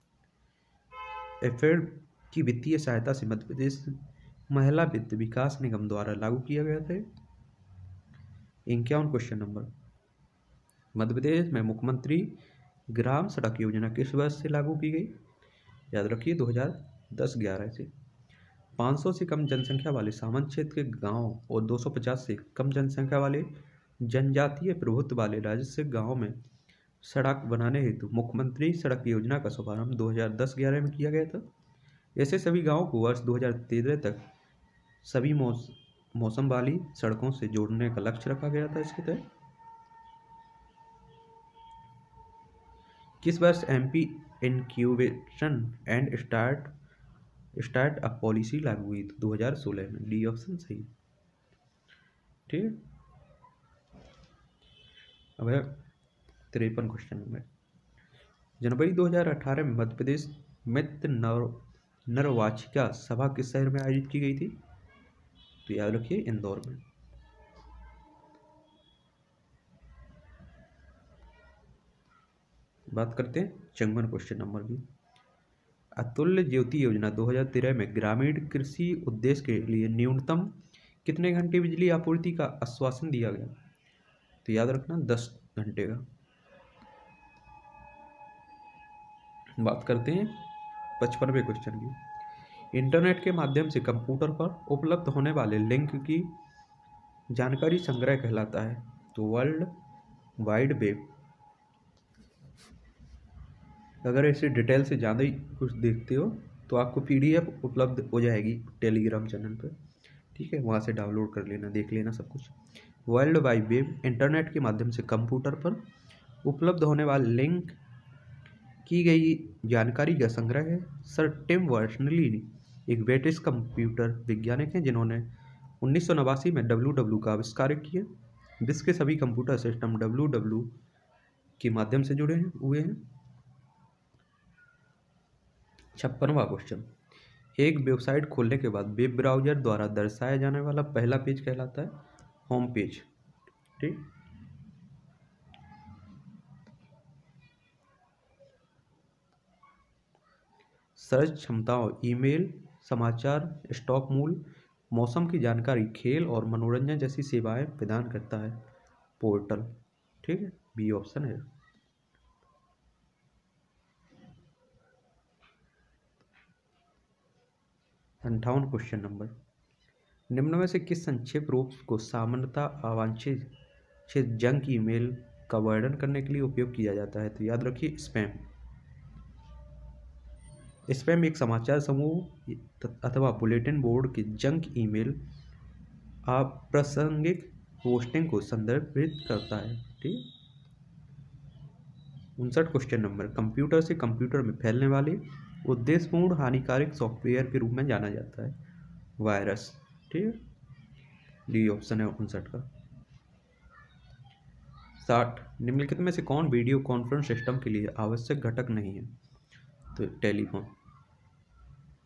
Speaker 1: एफएड की वित्तीय सहायता से मध्य प्रदेश महिला वित्त विकास निगम द्वारा लागू किया गया था। इक्यावन क्वेश्चन नंबर, मध्य प्रदेश में मुख्यमंत्री ग्राम सड़क योजना किस वर्ष से लागू की गई? याद रखिए दो हज़ार दस ग्यारह से। पाँच सौ से कम जनसंख्या वाले सामान्य क्षेत्र के गांव और दो सौ पचास से कम जनसंख्या वाले जनजातीय प्रभुत्व वाले राज्य से गाँव में सड़क बनाने हेतु मुख्यमंत्री सड़क योजना का शुभारंभ दो हज़ार दस ग्यारह में किया गया था। ऐसे सभी गाँवों को वर्ष दो हज़ार तेरह तक सभी मौस, मौसम वाली सड़कों से जोड़ने का लक्ष्य रखा गया था। इसके तहत किस वर्ष MP incubation and start start up policy लागू हुई? दो हज़ार सोलह में। डी ऑप्शन सही। ठीक है, अब है तिरपन क्वेश्चन नंबर, जनवरी दो हज़ार अठारह में मध्य प्रदेश मित्र नर नरवाचिका सभा किस शहर में आयोजित की गई थी? तो याद रखिए इंदौर में। बात करते हैं चौवन क्वेश्चन नंबर की। अतुल्य ज्योति योजना दो हज़ार तेरह में ग्रामीण कृषि उद्देश्य के लिए न्यूनतम कितने घंटे बिजली आपूर्ति का आश्वासन दिया गया? तो याद रखना दस घंटे का। बात करते हैं पचपनवें क्वेश्चन की। इंटरनेट के माध्यम से कंप्यूटर पर उपलब्ध होने वाले लिंक की जानकारी संग्रह कहलाता है? तो वर्ल्ड वाइड वेब। अगर ऐसे डिटेल से ज़्यादा ही कुछ देखते हो तो आपको पीडीएफ उपलब्ध हो जाएगी टेलीग्राम चैनल पर। ठीक है, वहाँ से डाउनलोड कर लेना, देख लेना सब कुछ। वर्ल्ड वाइड वेब इंटरनेट के माध्यम से कंप्यूटर पर उपलब्ध होने वाले लिंक की गई जानकारी का संग्रह है। सर टिम बर्नर्स-ली एक ब्रिटिश कंप्यूटर वैज्ञानिक हैं जिन्होंने उन्नीस सौ नवासी में डब्ल्यू डब्ल्यू का आविष्कार किया। विश्व के सभी कंप्यूटर सिस्टम डब्ल्यू डब्ल्यू के माध्यम से जुड़े हैं हुए हैं। छप्पनवा क्वेश्चन, एक वेबसाइट खोलने के बाद वेब ब्राउज़र द्वारा दर्शाया जाने वाला पहला पेज कहलाता है होम पेज। ठीक, सर्च क्षमताओं, ईमेल, समाचार, स्टॉक मूल्य, मौसम की जानकारी, खेल और मनोरंजन जैसी सेवाएं प्रदान करता है पोर्टल। ठीक है, बी ऑप्शन है। अंठावन क्वेश्चन नंबर, निम्न में से किस संक्षेप रूप को सामान्यतः अवांछित जंक ईमेल का वर्णन करने के लिए उपयोग किया जाता है? तो याद रखिए स्पैम। स्पैम एक समाचार समूह अथवा बुलेटिन बोर्ड के जंक ईमेल अप्रासंगिक पोस्टिंग को संदर्भित करता है। ठीक, उनसठ क्वेश्चन नंबर, कंप्यूटर से कंप्यूटर में फैलने वाले उद्देश्यपूर्ण हानिकारक सॉफ्टवेयर के रूप में जाना जाता है वायरस। ठीक, डी ऑप्शन है उनसठ का। साठ, निम्नलिखित में से कौन वीडियो कॉन्फ्रेंस सिस्टम के लिए आवश्यक घटक नहीं है? तो telephone.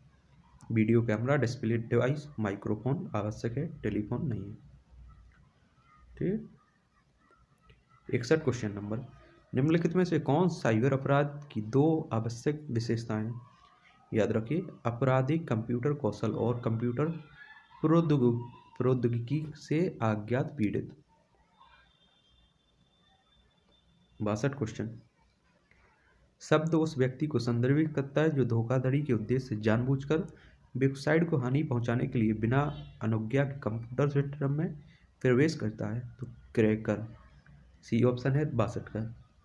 Speaker 1: Video camera, display device, microphone आवश्यक है, टेलीफोन नहीं है। ठीक। इकसठ क्वेश्चन नंबर, निम्नलिखित में से कौन साइबर अपराध की दो आवश्यक विशेषताएं हैं? याद रखिए, आपराधिक कंप्यूटर कौशल और कंप्यूटर प्रौद्योगिकी से अज्ञात पीड़ित। बासठ क्वेश्चन, शब्द उस व्यक्ति को संदर्भित करता है जो धोखाधड़ी के उद्देश्य से जानबूझकर वेबसाइट को हानि पहुंचाने के लिए बिना अनुज्ञा के कंप्यूटर सिस्टम में प्रवेश करता है। तो क्रैकर, सी ऑप्शन है बासठ का।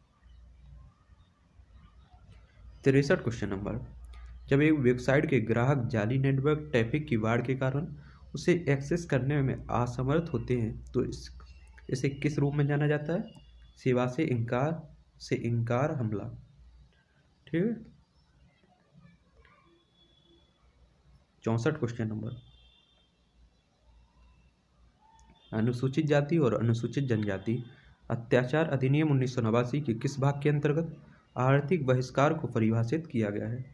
Speaker 1: तिरसठ क्वेश्चन नंबर, जब एक वेबसाइट के ग्राहक जाली नेटवर्क ट्रैफिक की बाढ़ के कारण उसे एक्सेस करने में असमर्थ होते हैं तो इस इसे किस रूप में जाना जाता है? सेवा से इनकार से इनकार हमला। ठीक है। चौसठ क्वेश्चन नंबर, अनुसूचित जाति और अनुसूचित जनजाति अत्याचार अधिनियम उन्नीस सौ नवासी के किस भाग के अंतर्गत आर्थिक बहिष्कार को परिभाषित किया गया है?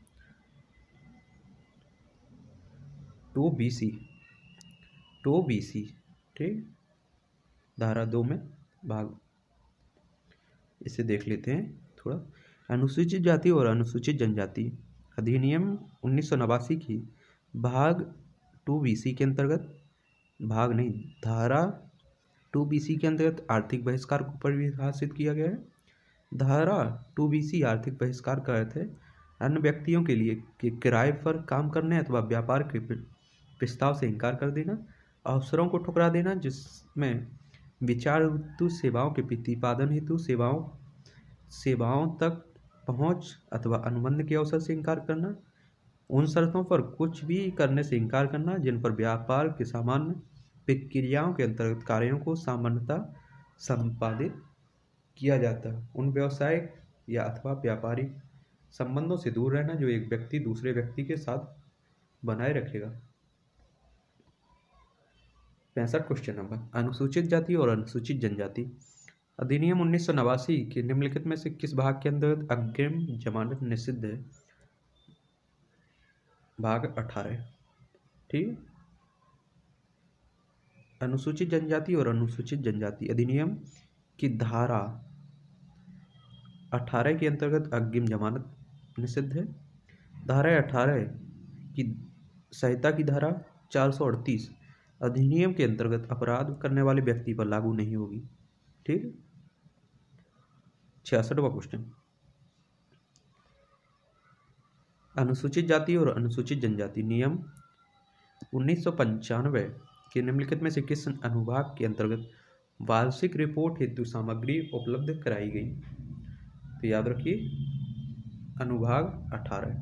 Speaker 1: Two B C two B C ठीक, धारा दो में भाग। इसे देख लेते हैं थोड़ा। अनुसूचित जाति और अनुसूचित जनजाति अधिनियम उन्नीस सौ नवासी की भाग टू बी सी के अंतर्गत, भाग नहीं, धारा टू बी सी के अंतर्गत आर्थिक बहिष्कार को परिभाषित किया गया है। धारा टू बी सी आर्थिक बहिष्कार का अर्थ है अन्य व्यक्तियों के लिए कि किराए पर काम करने अथवा व्यापार के प्रस्ताव से इनकार कर देना, अवसरों को ठुकरा देना जिसमें विचार हेतु सेवाओं के प्रतिपादन हेतु सेवाओं सेवाओं तक पहुंच अथवा अनुबंध के अवसर से इनकार करना, उन शर्तों पर कुछ भी करने से इनकार करना जिन पर व्यापार के सामान्य प्रक्रियाओं के अंतर्गत कार्यों को सामान्यतः संपादित किया जाता है, उन व्यवसायिक या अथवा व्यापारिक संबंधों से दूर रहना जो एक व्यक्ति दूसरे व्यक्ति के साथ बनाए रखेगा। पैंसठ क्वेश्चन नंबर, अनुसूचित जाति और अनुसूचित जनजाति अधिनियम उन्नीस सौ नवासी के निम्नलिखित में से किस भाग के अंतर्गत अग्रिम जमानत निषिद्ध है? भाग अठारह। ठीक। अनुसूचित जनजाति और अनुसूचित जनजाति अधिनियम की धारा अठारह के अंतर्गत अग्रिम जमानत निषिद्ध है। धारा अठारह की संहिता की धारा चार सौ अड़तीस अधिनियम के अंतर्गत अपराध करने वाले व्यक्ति पर लागू नहीं होगी। ठीक। छियासठवां क्वेश्चन, अनुसूचित जाति और अनुसूचित जनजाति नियम उन्नीस सौ पंचानवे के निम्नलिखित में से किस अनुभाग के अंतर्गत वार्षिक रिपोर्ट हेतु सामग्री उपलब्ध कराई गई? तो याद रखिए, अनुभाग अठारह।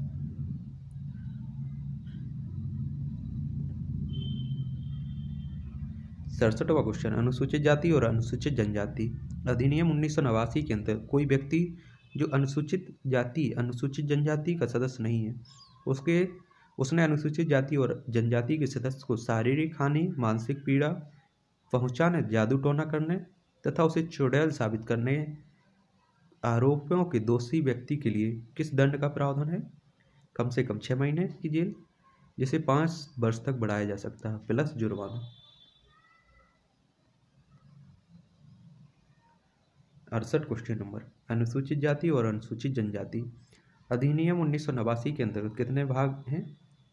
Speaker 1: सड़सठवां क्वेश्चन, अनुसूचित जाति और अनुसूचित जनजाति अधिनियम उन्नीस सौ नवासी के अंतर्गत कोई व्यक्ति जो अनुसूचित जाति अनुसूचित जनजाति का सदस्य नहीं है उसके उसने अनुसूचित जाति और जनजाति के सदस्य को शारीरिक हानि, मानसिक पीड़ा पहुंचाने, जादू टोना करने तथा उसे चुड़ैल साबित करने आरोपों के दोषी व्यक्ति के लिए किस दंड का प्रावधान है? कम से कम छः महीने की जेल, जिसे पाँच वर्ष तक बढ़ाया जा सकता है, प्लस जुर्माना। अड़सठ क्वेश्चन नंबर, अनुसूचित जाति और अनुसूचित जनजाति अधिनियम उन्नीस सौ नवासी के अंतर्गत कितने भाग हैं?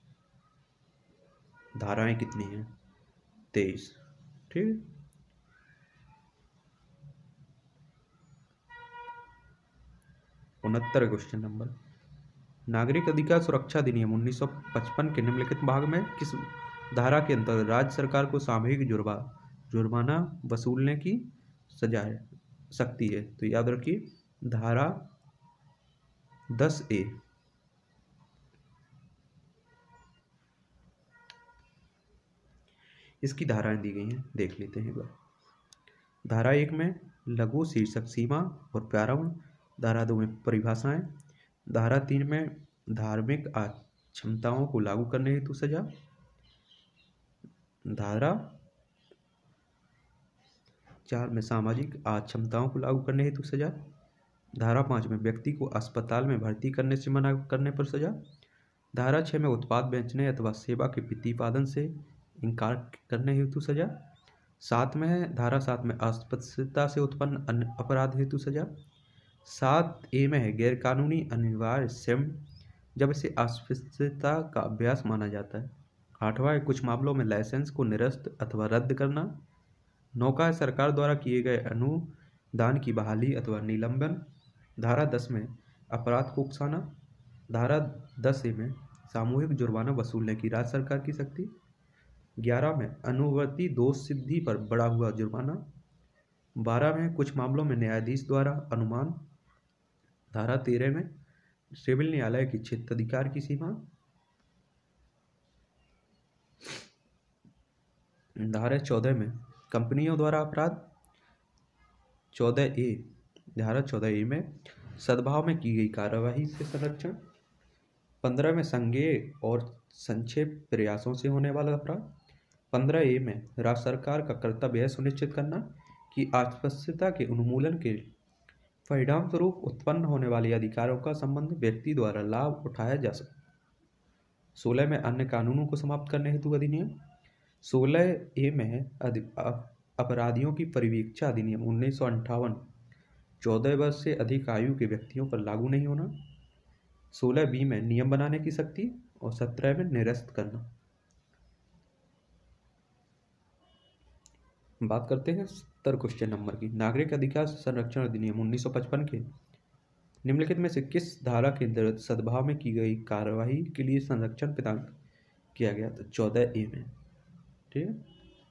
Speaker 1: धाराएं कितनी हैं? तेईस। ठीक। उनहत्तर क्वेश्चन नंबर, नागरिक अधिकार सुरक्षा अधिनियम उन्नीस सौ पचपन के निम्नलिखित भाग में किस धारा के अंतर्गत राज्य सरकार को सामूहिक जुर्मा जुर्माना वसूलने की सजा है सकती है? तो याद रखिए, धारा दस ए। इसकी धाराएं दी गई हैं, देख लेते हैं एक बार। धारा एक में लघु शीर्षक सीमा और प्रारंभ, धारा दो में परिभाषाएं, धारा तीन में धार्मिक अक्षमताओं को लागू करने हेतु सजा, धारा चार में सामाजिक अक्षमताओं को लागू करने हेतु सजा, धारा पाँच में व्यक्ति को अस्पताल में भर्ती करने से मना करने पर सजा, धारा छः में उत्पाद बेचने अथवा सेवा के प्रतिपादन से इनकार करने हेतु सजा। सात में है धारा सात में अस्पष्टता से उत्पन्न अन्य अपराध हेतु सजा। सात ए में है गैरकानूनी अनिवार्य श्रम जब इसे अस्पष्टता का अभ्यास माना जाता है। आठवां है कुछ मामलों में लाइसेंस को निरस्त अथवा रद्द करना। नौका है सरकार द्वारा किए गए अनुदान की बहाली अथवा निलंबन। धारा दस में अपराध को उकसाना। धारा दस ए में सामूहिक जुर्माना वसूलने की राज्य सरकार की शक्ति। ग्यारह में अनुवर्ती दोष सिद्धि पर बढ़ा हुआ जुर्माना। बारह में कुछ मामलों में न्यायाधीश द्वारा अनुमान। धारा तेरह में सिविल न्यायालय की क्षेत्राधिकार की सीमा। धारा चौदह में कंपनियों द्वारा अपराध। चौदह ए धारा चौदह ए में सद्भाव में की गई कार्यवाही से संरक्षण। पंद्रह में संज्ञेय और संक्षेप प्रयासों से होने वाला अपराध। पंद्रह ए में राज्य सरकार का कर्तव्य है सुनिश्चित करना कि अस्पष्टता के उन्मूलन के परिणाम स्वरूप उत्पन्न होने वाले अधिकारों का संबंध व्यक्ति द्वारा लाभ उठाया जा सके। सोलह में अन्य कानूनों को समाप्त करने हेतु अधिनियम। सोलह ए में है अपराधियों की परिवीक्षा अधिनियम उन्नीस सौ अंठावन चौदह वर्ष से अधिक आयु के व्यक्तियों पर लागू नहीं होना। सोलह बी में नियम बनाने की शक्ति और सत्रह में निरस्त करना। बात करते हैं सत्तर क्वेश्चन नंबर की। नागरिक अधिकार संरक्षण अधिनियम उन्नीस सौ पचपन के निम्नलिखित में से किस धारा के अंतर्गत सद्भाव में की गई कार्यवाही के लिए संरक्षण प्रदान किया गया? तो चौदह ए में। ठीक है।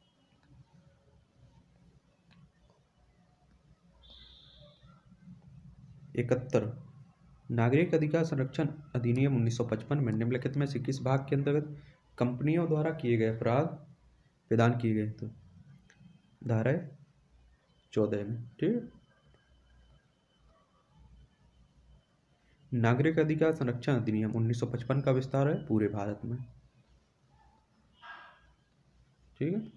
Speaker 1: इकहत्तर नागरिक अधिकार संरक्षण अधिनियम उन्नीस सौ पचपन में निम्नलिखित में से किस भाग के अंतर्गत कंपनियों द्वारा किए गए अपराध प्रदान किए गए? तो धारा चौदह में। ठीक है। नागरिक अधिकार संरक्षण अधिनियम उन्नीस सौ पचपन का विस्तार है पूरे भारत में। ठीक है।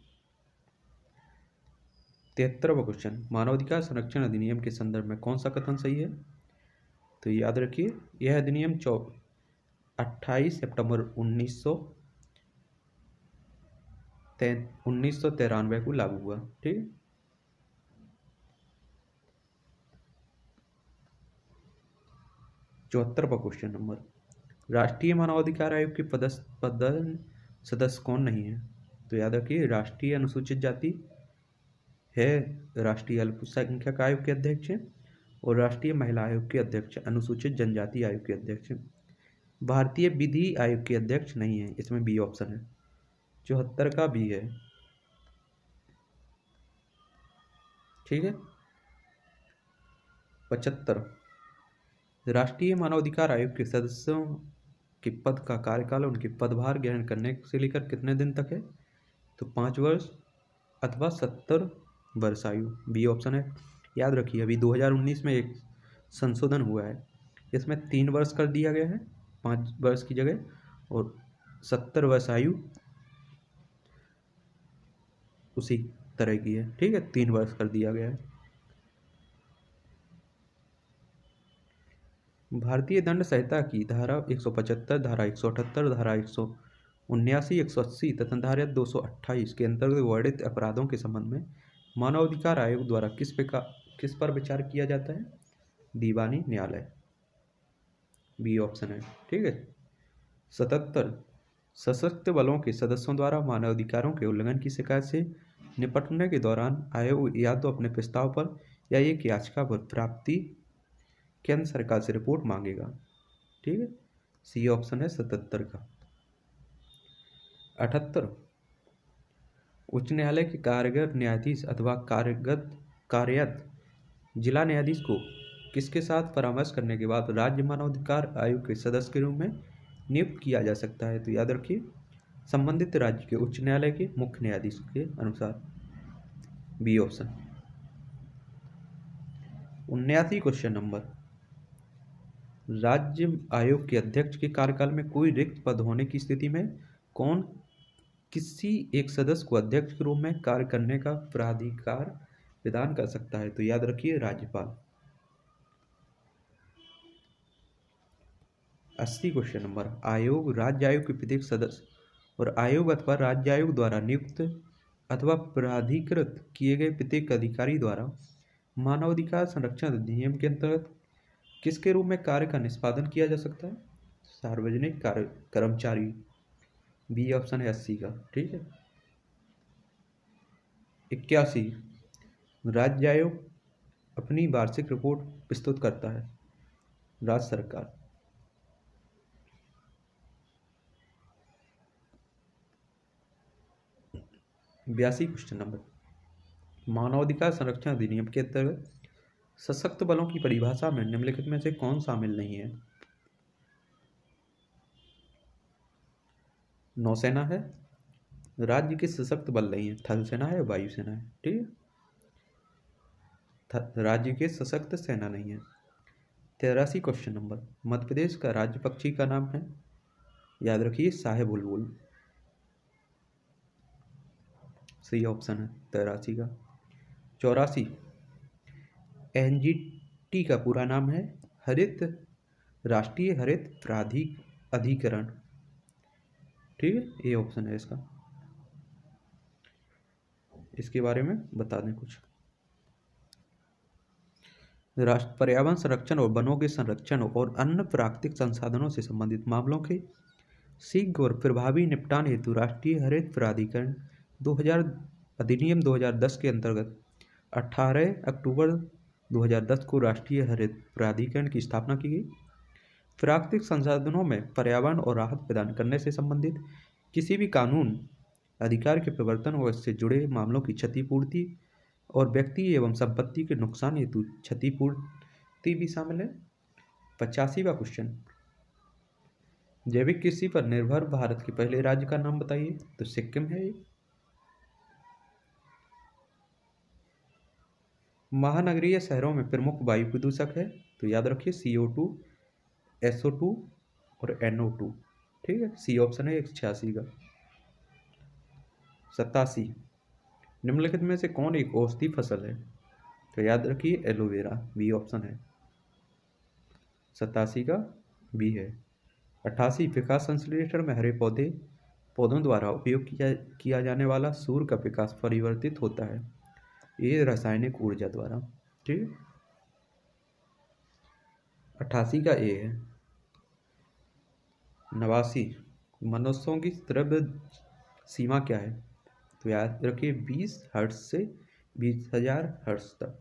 Speaker 1: तिहत्तरवां क्वेश्चन मानवाधिकार संरक्षण अधिनियम के संदर्भ में कौन सा कथन सही है? तो याद रखिए यह अधिनियम चौ अट्ठाईस सितंबर उन्नीस सौ उन्नीस सौ तिरानवे को लागू हुआ। ठीक है। चौहत्तरवां क्वेश्चन नंबर राष्ट्रीय मानवाधिकार आयोग के पदस्थ पद सदस्य कौन नहीं है? तो याद रखिए राष्ट्रीय अनुसूचित जाति है राष्ट्रीय अल्पसंख्यक आयोग के अध्यक्ष हैं और राष्ट्रीय महिला आयोग के अध्यक्ष अनुसूचित जनजाति आयोग के अध्यक्ष हैं। भारतीय विधि आयोग के अध्यक्ष नहीं है। इसमें बी ऑप्शन है। चौहत्तर का बी है। ठीक है। पचहत्तर राष्ट्रीय मानवाधिकार आयोग के सदस्यों के पद का कार्यकाल उनके पदभार ग्रहण करने से लेकर कितने दिन तक है? तो पाँच वर्ष अथवा सत्तर वर्ष आयु। बी ऑप्शन है। याद रखिए अभी दो हज़ार उन्नीस में एक संशोधन हुआ है इसमें तीन वर्ष कर दिया गया है पाँच वर्ष की जगह और सत्तर वर्ष आयु उसी तरह की है। ठीक है। तीन वर्ष कर दिया गया है। भारतीय दंड संहिता की धारा एक सौ पचहत्तर धारा एक सौ अठहत्तर धारा एक सौ उन्यासी एक सौ अस्सी तथा धारा दो सौ अट्ठाईस के अंतर्गत वर्णित अपराधों के संबंध में मानवाधिकार आयोग द्वारा किस प्रकार किस पर विचार किया जाता है? दीवानी न्यायालय। बी ऑप्शन है। ठीक है। सतहत्तर सशस्त्र बलों के सदस्यों द्वारा मानवाधिकारों के उल्लंघन की शिकायत से निपटने के दौरान आयोग या तो अपने प्रस्ताव पर या एक याचिका पर प्राप्ति केंद्र सरकार से रिपोर्ट मांगेगा। ठीक है। सी ऑप्शन है सतहत्तर का। अठहत्तर उच्च न्यायालय के कार्यरत न्यायाधीश अथवा कार्यगत कार्यरत जिला न्यायाधीश को किसके साथ परामर्श करने के बाद राज्य मानवाधिकार आयोग के सदस्य के रूप में नियुक्त किया जा सकता है? तो याद रखिए संबंधित राज्य के उच्च न्यायालय के मुख्य न्यायाधीश के अनुसार। B option. उन्यासी क्वेश्चन नंबर राज्य आयोग के अध्यक्ष के कार्यकाल में कोई रिक्त पद होने की स्थिति में कौन किसी एक सदस्य को अध्यक्ष के रूप में कार्य करने का प्राधिकार प्रदान कर सकता है? तो याद रखिए राज्यपाल। अस्सी क्वेश्चन नंबर, आयोग राज्य आयोग के प्रत्येक सदस्य और आयोग अथवा राज्य आयोग द्वारा नियुक्त अथवा प्राधिकृत किए गए प्रत्येक अधिकारी द्वारा मानवाधिकार संरक्षण अधिनियम के अंतर्गत किसके रूप में कार्य का निष्पादन किया जा सकता है? सार्वजनिक कार्य कर्मचारी। बी ऑप्शन है अस्सी का। ठीक है। इक्यासी, राज्य आयोग अपनी वार्षिक रिपोर्ट प्रस्तुत करता है, राज्य सरकार। बयासी क्वेश्चन नंबर, मानवाधिकार संरक्षण अधिनियम के अंतर्गत सशक्त बलों की परिभाषा में निम्नलिखित में से कौन शामिल नहीं है? नौसेना है, राज्य के सशक्त बल नहीं है, थल सेना है, वायुसेना है। ठीक है, राज्य के सशक्त सेना नहीं है। तिरासी क्वेश्चन नंबर, मध्य प्रदेश का राज्य पक्षी का नाम है? याद रखिए साहे बुलबुल। सही ऑप्शन है तिरासी का। चौरासी, एनजीटी का पूरा नाम है हरित राष्ट्रीय हरित प्राधिक अधिकरण। ठीक है, ये ऑप्शन है इसका। इसके बारे में बता दें कुछ। राष्ट्र पर्यावरण संरक्षण और वनों के संरक्षण और अन्य प्राकृतिक संसाधनों से संबंधित मामलों के शीघ्र और प्रभावी निपटान हेतु राष्ट्रीय हरित प्राधिकरण दो हज़ार अधिनियम दो हज़ार दस के अंतर्गत अठारह अक्टूबर दो हज़ार दस को राष्ट्रीय हरित प्राधिकरण की स्थापना की गई। प्राकृतिक संसाधनों में पर्यावरण और राहत प्रदान करने से संबंधित किसी भी कानून अधिकार के प्रवर्तन और इससे जुड़े मामलों की क्षतिपूर्ति और व्यक्ति एवं संपत्ति के नुकसान हेतु क्षतिपूर्ति भी शामिल है। पचासीवा क्वेश्चन, जैविक कृषि पर निर्भर भारत के पहले राज्य का नाम बताइए? तो सिक्किम है। महानगरीय शहरों में प्रमुख वायु प्रदूषक है? तो याद रखिए C O two, S O two और एन ओ टू। ठीक है, सी ऑप्शन है एक सौ छियासी का। सतासी, निम्नलिखित में से कौन एक औषधि फसल है? तो याद रखिए एलोवेरा। बी ऑप्शन है सतासी का, बी है। अट्ठासी, विकास संश्लेषण में हरे पौधे पौधों द्वारा उपयोग किया किया जाने वाला सूर्य का विकास परिवर्तित होता है, ये रासायनिक ऊर्जा द्वारा। ठीक है, अट्ठासी का ए है। नवासी, मनुष्यों की द्रव्य सीमा क्या है? तो याद रखिए बीस हर्ट्ज से बीस हजार हर्ट्ज तक।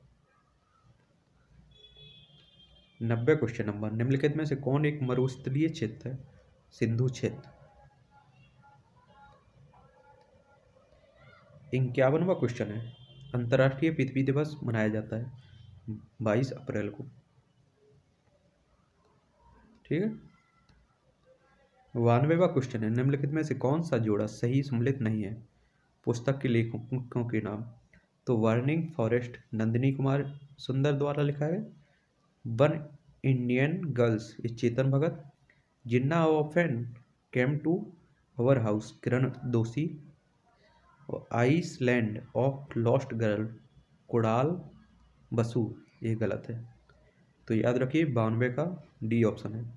Speaker 1: नब्बे क्वेश्चन नंबर, निम्नलिखित में से कौन एक मरुस्थलीय क्षेत्र है? सिंधु क्षेत्र। इक्यावनवा क्वेश्चन है, अंतर्राष्ट्रीय पृथ्वी दिवस मनाया जाता है बाईस अप्रैल को। ठीक है, बानवेवा क्वेश्चन है, निम्नलिखित में से कौन सा जोड़ा सही सम्मिलित नहीं है? पुस्तक के लेखकों के नाम? तो बर्निंग फॉरेस्ट नंदिनी कुमार सुंदर द्वारा लिखा है। One Indian girls is Chetan Bhagat. Jinnah often came to our house Kiran Doshi. Island of lost girl Kunal Basu, ये गलत है। तो याद रखिए बानवे का डी ऑप्शन है।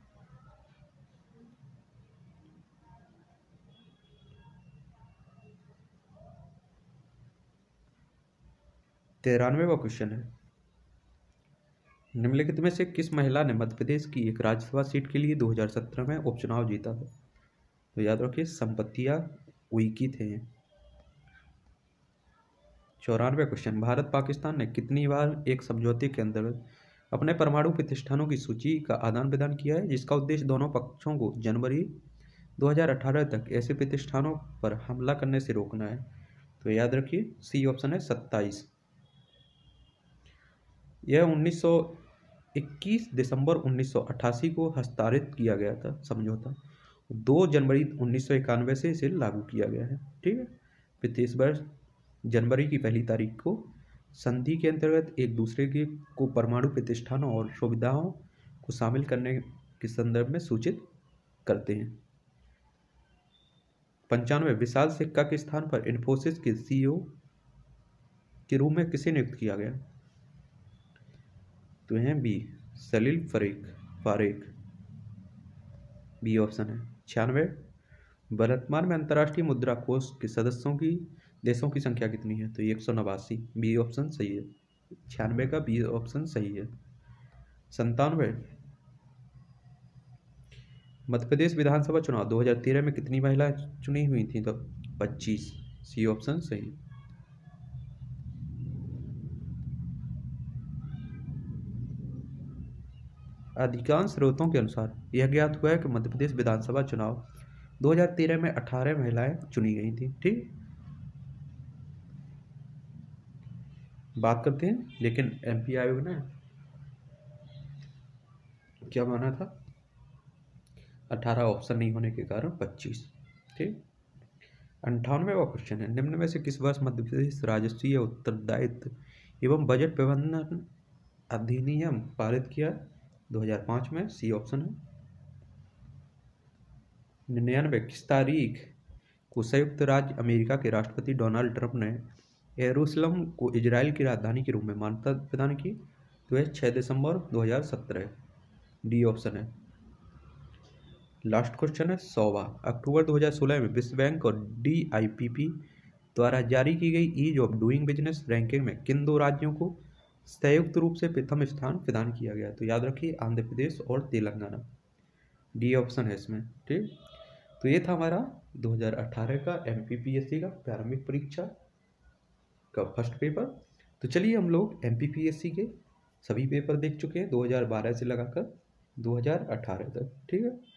Speaker 1: तिरानवेवा क्वेश्चन है, निम्नलिखित में से किस महिला ने मध्य प्रदेश की एक राज्यसभा सीट के लिए दो हज़ार सत्रह में उपचुनाव जीता था? तो याद रखिए संपत्तियां उइकी थे। चौरानवे क्वेश्चन, भारत पाकिस्तान ने कितनी बार एक समझौते के अंतर्गत अपने परमाणु प्रतिष्ठानों की सूची का आदान प्रदान किया है, जिसका उद्देश्य दोनों पक्षों को जनवरी दो हज़ार अठारह तक ऐसे प्रतिष्ठानों पर हमला करने से रोकना है? तो याद रखिए सी ऑप्शन है सत्ताईस। यह उन्नीस सौ इक्कीस दिसंबर उन्नीस सौ अट्ठासी को हस्ताक्षरित किया गया था समझौता। दो जनवरी उन्नीस सौ इक्यानवे से इसे लागू किया गया है। ठीक है, प्रत्येक वर्ष जनवरी की पहली तारीख को संधि के अंतर्गत एक दूसरे के को परमाणु प्रतिष्ठानों और सुविधाओं को शामिल करने के संदर्भ में सूचित करते हैं। पंचानवे, विशाल सिक्का के स्थान पर इन्फोसिस के सीईओ के रूप में किसे नियुक्त किया गया? तो हैं बी सलील फरीक फारेक। बी ऑप्शन है। छियानवे, वर्तमान में अंतर्राष्ट्रीय मुद्रा कोष के सदस्यों की देशों की संख्या कितनी है? तो एक सौ नवासी। बी ऑप्शन सही है। छियानवे का बी ऑप्शन सही है। संतानवे, मध्य प्रदेश विधानसभा चुनाव दो हज़ार तेरह में कितनी महिलाएं चुनी हुई थी? तो पच्चीस। सी ऑप्शन सही। अधिकांश स्रोतों के अनुसार यह ज्ञात हुआ है कि मध्य प्रदेश विधानसभा चुनाव दो हज़ार तेरह में अठारह महिलाएं चुनी गई थी। ठीक, बात करते हैं लेकिन एमपी आयोग ने क्या माना था? अठारह ऑप्शन नहीं होने के कारण पच्चीस। ठीक, अंठानवेवा क्वेश्चन है, निम्न में से किस वर्ष मध्य प्रदेश राजस्वीय उत्तरदायित्व एवं बजट प्रबंधन अधिनियम पारित किया? दो हज़ार पाँच में। सी ऑप्शन है। निन्यानवे, किस तारीख को संयुक्त राज्य अमेरिका के राष्ट्रपति डोनाल्ड ट्रंप ने यरूशलेम को इजराइल की राजधानी के रूप में मान्यता प्रदान की? तो यह छह दिसंबर दो हज़ार सत्रह। डी ऑप्शन है। लास्ट क्वेश्चन है सौवा, अक्टूबर दो हज़ार सोलह में विश्व बैंक और डी आई पी पी द्वारा जारी की गई ease of doing business ranking में किन दो राज्यों को संयुक्त रूप से प्रथम स्थान प्रदान किया गया? तो याद रखिए आंध्र प्रदेश और तेलंगाना। डी ऑप्शन है इसमें। ठीक, तो ये था हमारा दो हज़ार अठारह का M P P S C का प्रारंभिक परीक्षा का फर्स्ट पेपर। तो चलिए हम लोग M P P S C के सभी पेपर देख चुके हैं दो हज़ार बारह से लगाकर दो हज़ार अठारह तक। ठीक है।